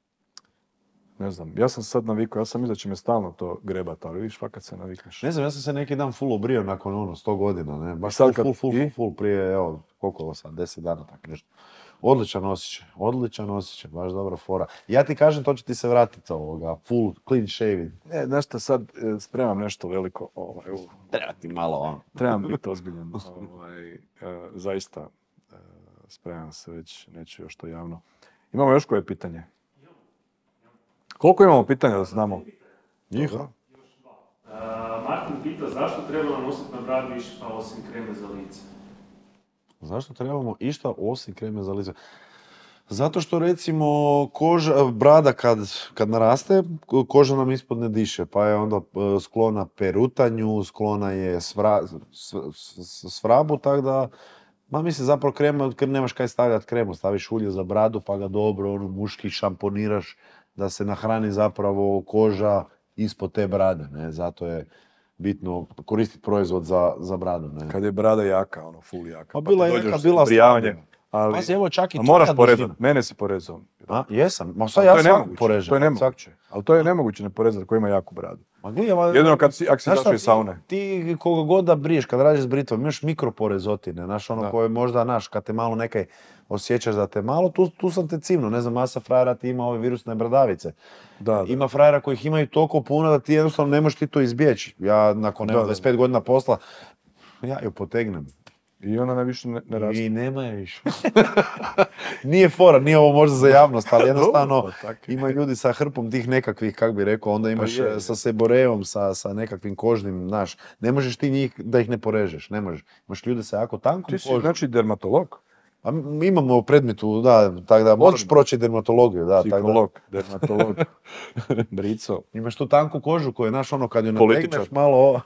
ne znam, ja sam sad navikao, ja sam mislio da će me stalno to grebat, ali vidiš, fakat se navikneš. Ne znam, ja sam se neki dan full obrio nakon ono sto godina, ne, baš Sad full, kad- full, full, i? full, full, prije, evo, koliko je ovo sad, deset dana, tako nešto. Odličan osjećaj, odličan osjećaj, baš dobra fora. Ja ti kažem, to će ti se vratiti ovoga, full, clean shaving. Ne, znaš šta, sad e, spremam nešto veliko, ovaj, u, Treba ti malo ono. trebam biti ozbiljan, ovaj, e, zaista e, spremam se već, neću još to javno. Imamo još koje pitanje? Koliko imamo pitanja da znamo? Njiho. Uh, Martin pita zašto treba nanositi na bradu išta osim kreme za lice? Zašto trebamo išta osim kreme za lice? Zato što recimo koža, brada kad, kad naraste, ko- koža nam ispod ne diše, pa je onda e, sklona perutanju, sklona je svra, s, s- svrabu, tako da, ma mislim zapravo krema, ker nemaš kaj stavljati kremu, staviš ulje za bradu pa ga dobro ono, muški šamponiraš da se nahrani zapravo koža ispod te brade, ne, zato je bitno koristiti proizvod za, za bradu, ne. Kad je brada jaka, ono, full jaka. Pa bila ti je dođeš jaka, s bila brijavanjem, slabija. ali Pazi, evo čak i a to moraš kad porezati. dužina. Mene si porezao. A, jesam. Ma sad Ali ja to je svakog nemoguće, porežem. to je Svak- nemoguće. Ali to je nemoguće ne porezati ko ima jaku bradu. Ma gledaj, ma- Jedino kad si, ako si Znaš šta, izašao iz ti- saune. Ti koga god da briješ, kad radiš s britvom, imaš mikroporezotine, znaš, ono Da. koje možda, znaš, kad te malo nekaj osjećaš da te malo, tu, tu sam te cimno, ne znam, masa frajera ti ima ove virusne bradavice. Da, da. Ima frajera kojih imaju toliko puno da ti jednostavno ne možeš ti to izbjeći. Ja nakon Da, evo, da. dvadeset pet godina posla, ja ju potegnem. I ona ne više ne, ne raste. I nema je više. Nije fora, nije ovo možda za javnost, ali jednostavno Dobro, pa tak je. ima ljudi sa hrpom tih nekakvih, kak bi rekao, onda imaš je, je. e, sa seboreom, sa, sa nekakvim kožnim, znaš, ne možeš ti njih da ih ne porežeš, ne možeš. Imaš ljude sa jako tankom Ti si kožom. znači dermatolog, A mi imamo u predmetu, da, tako da moraš proći dermatologiju, da, tako da psiholog, dermatolog, brico. imaš tu tanku kožu koju, znaš, ono, kad ju Političar. nategneš malo, ovo.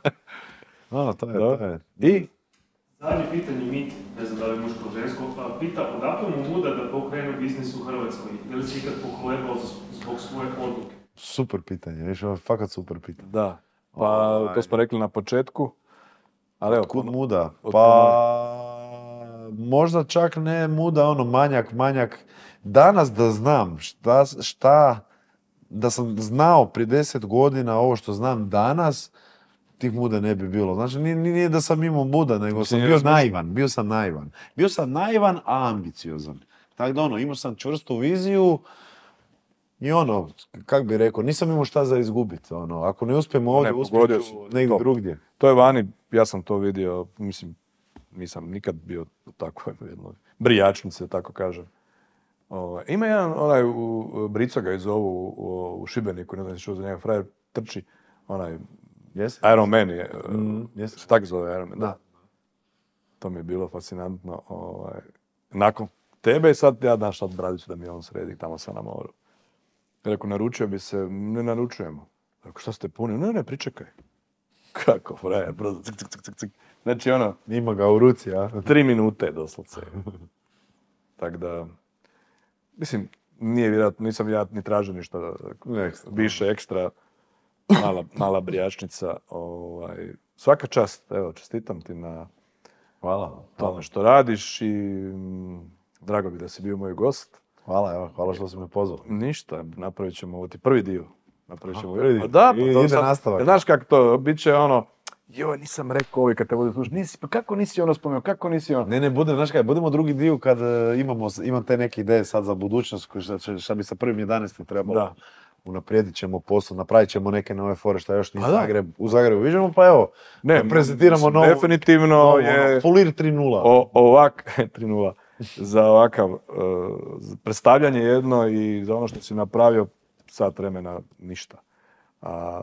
A, to je, to Da. je. I Zadnje pitanje Miti, ne znam da li je muško ili žensko, pa pita odakle mu muda da pokrene biznis u Hrvatskoj? Je li si ikad pokolebao za- zbog svoje odluke? Super pitanje, viš, ovo je fakat super pitanje. da, pa Ovaj. to smo rekli na početku. Ali evo, Kud ono- muda? od Pa možda čak ne muda, ono manjak, manjak. Danas da znam šta, šta da sam znao prije deset godina ovo što znam danas, tih muda ne bi bilo. Znači nije, nije da sam imao muda, nego sam Mislim, bio razmišljam- naivan, bio sam naivan. Bio sam naivan, a ambiciozan. Tako da ono, imao sam čvrstu viziju i ono, kak bi rekao, nisam imao šta za izgubiti. Ono, ako ne uspijem ovdje, Ne, uspjet pogodio ću si. negdje To. drugdje. To je vani, ja sam to vidio, mislim, nisam nikad bio u takvoj jednoj brijačnici, da tako kažem. Ovaj, ima jedan, onaj, u, u Brico ga i zovu u, u Šibeniku, ne znam što za njega, frajer trči, onaj, Jesi? Iron Man je, Mm, jesi. se tako zove Iron Man, da. Da. To mi je bilo fascinantno. Ovaj, nakon tebe sad, ja daš sad bradicu da mi on sredi tamo sa na moru. Rekao, naručio bi se, ne naručujemo. Rekao, šta ste puni? Ne, ne, pričekaj. Kako, frajer, brzo, cik, cik, cik, cik, cik. Znači, ono, Ima ga u ruci, a? tri minute doslovce. Tako da, mislim, nije vjerojatno, nisam ja ni tražio ništa Ekstra. više ekstra, mala, mala brijačnica. Ovaj, svaka čast, evo, čestitam ti na Hvala. tome što radiš i mm, drago bi da si bio moj gost. Hvala, evo, hvala što si me pozvao. Ništa, napravit ćemo ovo ti prvi dio. Napravit ćemo prvi dio. Pa da, pa I- to ide sad- nastavak. Znaš kako to, bit će ono, joj, nisam rekao ovi kad te budu slušati, nisi, pa kako nisi ono spomenuo, kako nisi ono... Ne, ne, bude, znaš kaj, budemo drugi dio kad e, imamo, imam te neke ideje sad za budućnost, koji šta, će- šta bi sa prvim jedanaestim trebalo. Da. Unaprijedit ćemo posao, napravit ćemo neke nove fore šta još nije Pa da. Zagreb, u Zagrebu viđemo, pa evo, Ne, prezentiramo mislim, novo, definitivno novo, je ono, Fulir tri nula. o, ovak, tri nula, za ovakav uh, predstavljanje jedno i za ono što si napravio sat vremena ništa. A,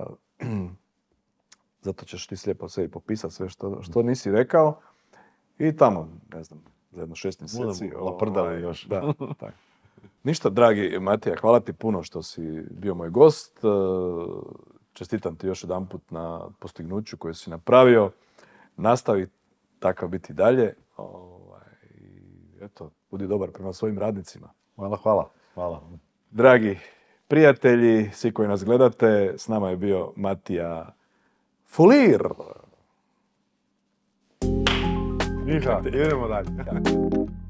zato ćeš ti slijepo sebi popisati sve što, što nisi rekao i tamo, ne znam, za jedno šest mjeseci. Budemo laprdali ovaj, još. Da, tako. Ništa, dragi Matija, hvala ti puno što si bio moj gost. E, Čestitam ti još jedanput na postignuću koje si napravio. Nastavi takav biti dalje. Ovaj, i eto, budi dobar prema svojim radnicima. Hvala, hvala. Hvala. Dragi prijatelji, svi koji nas gledate, s nama je bio Matija Fulir. Ništa, idemo dalje.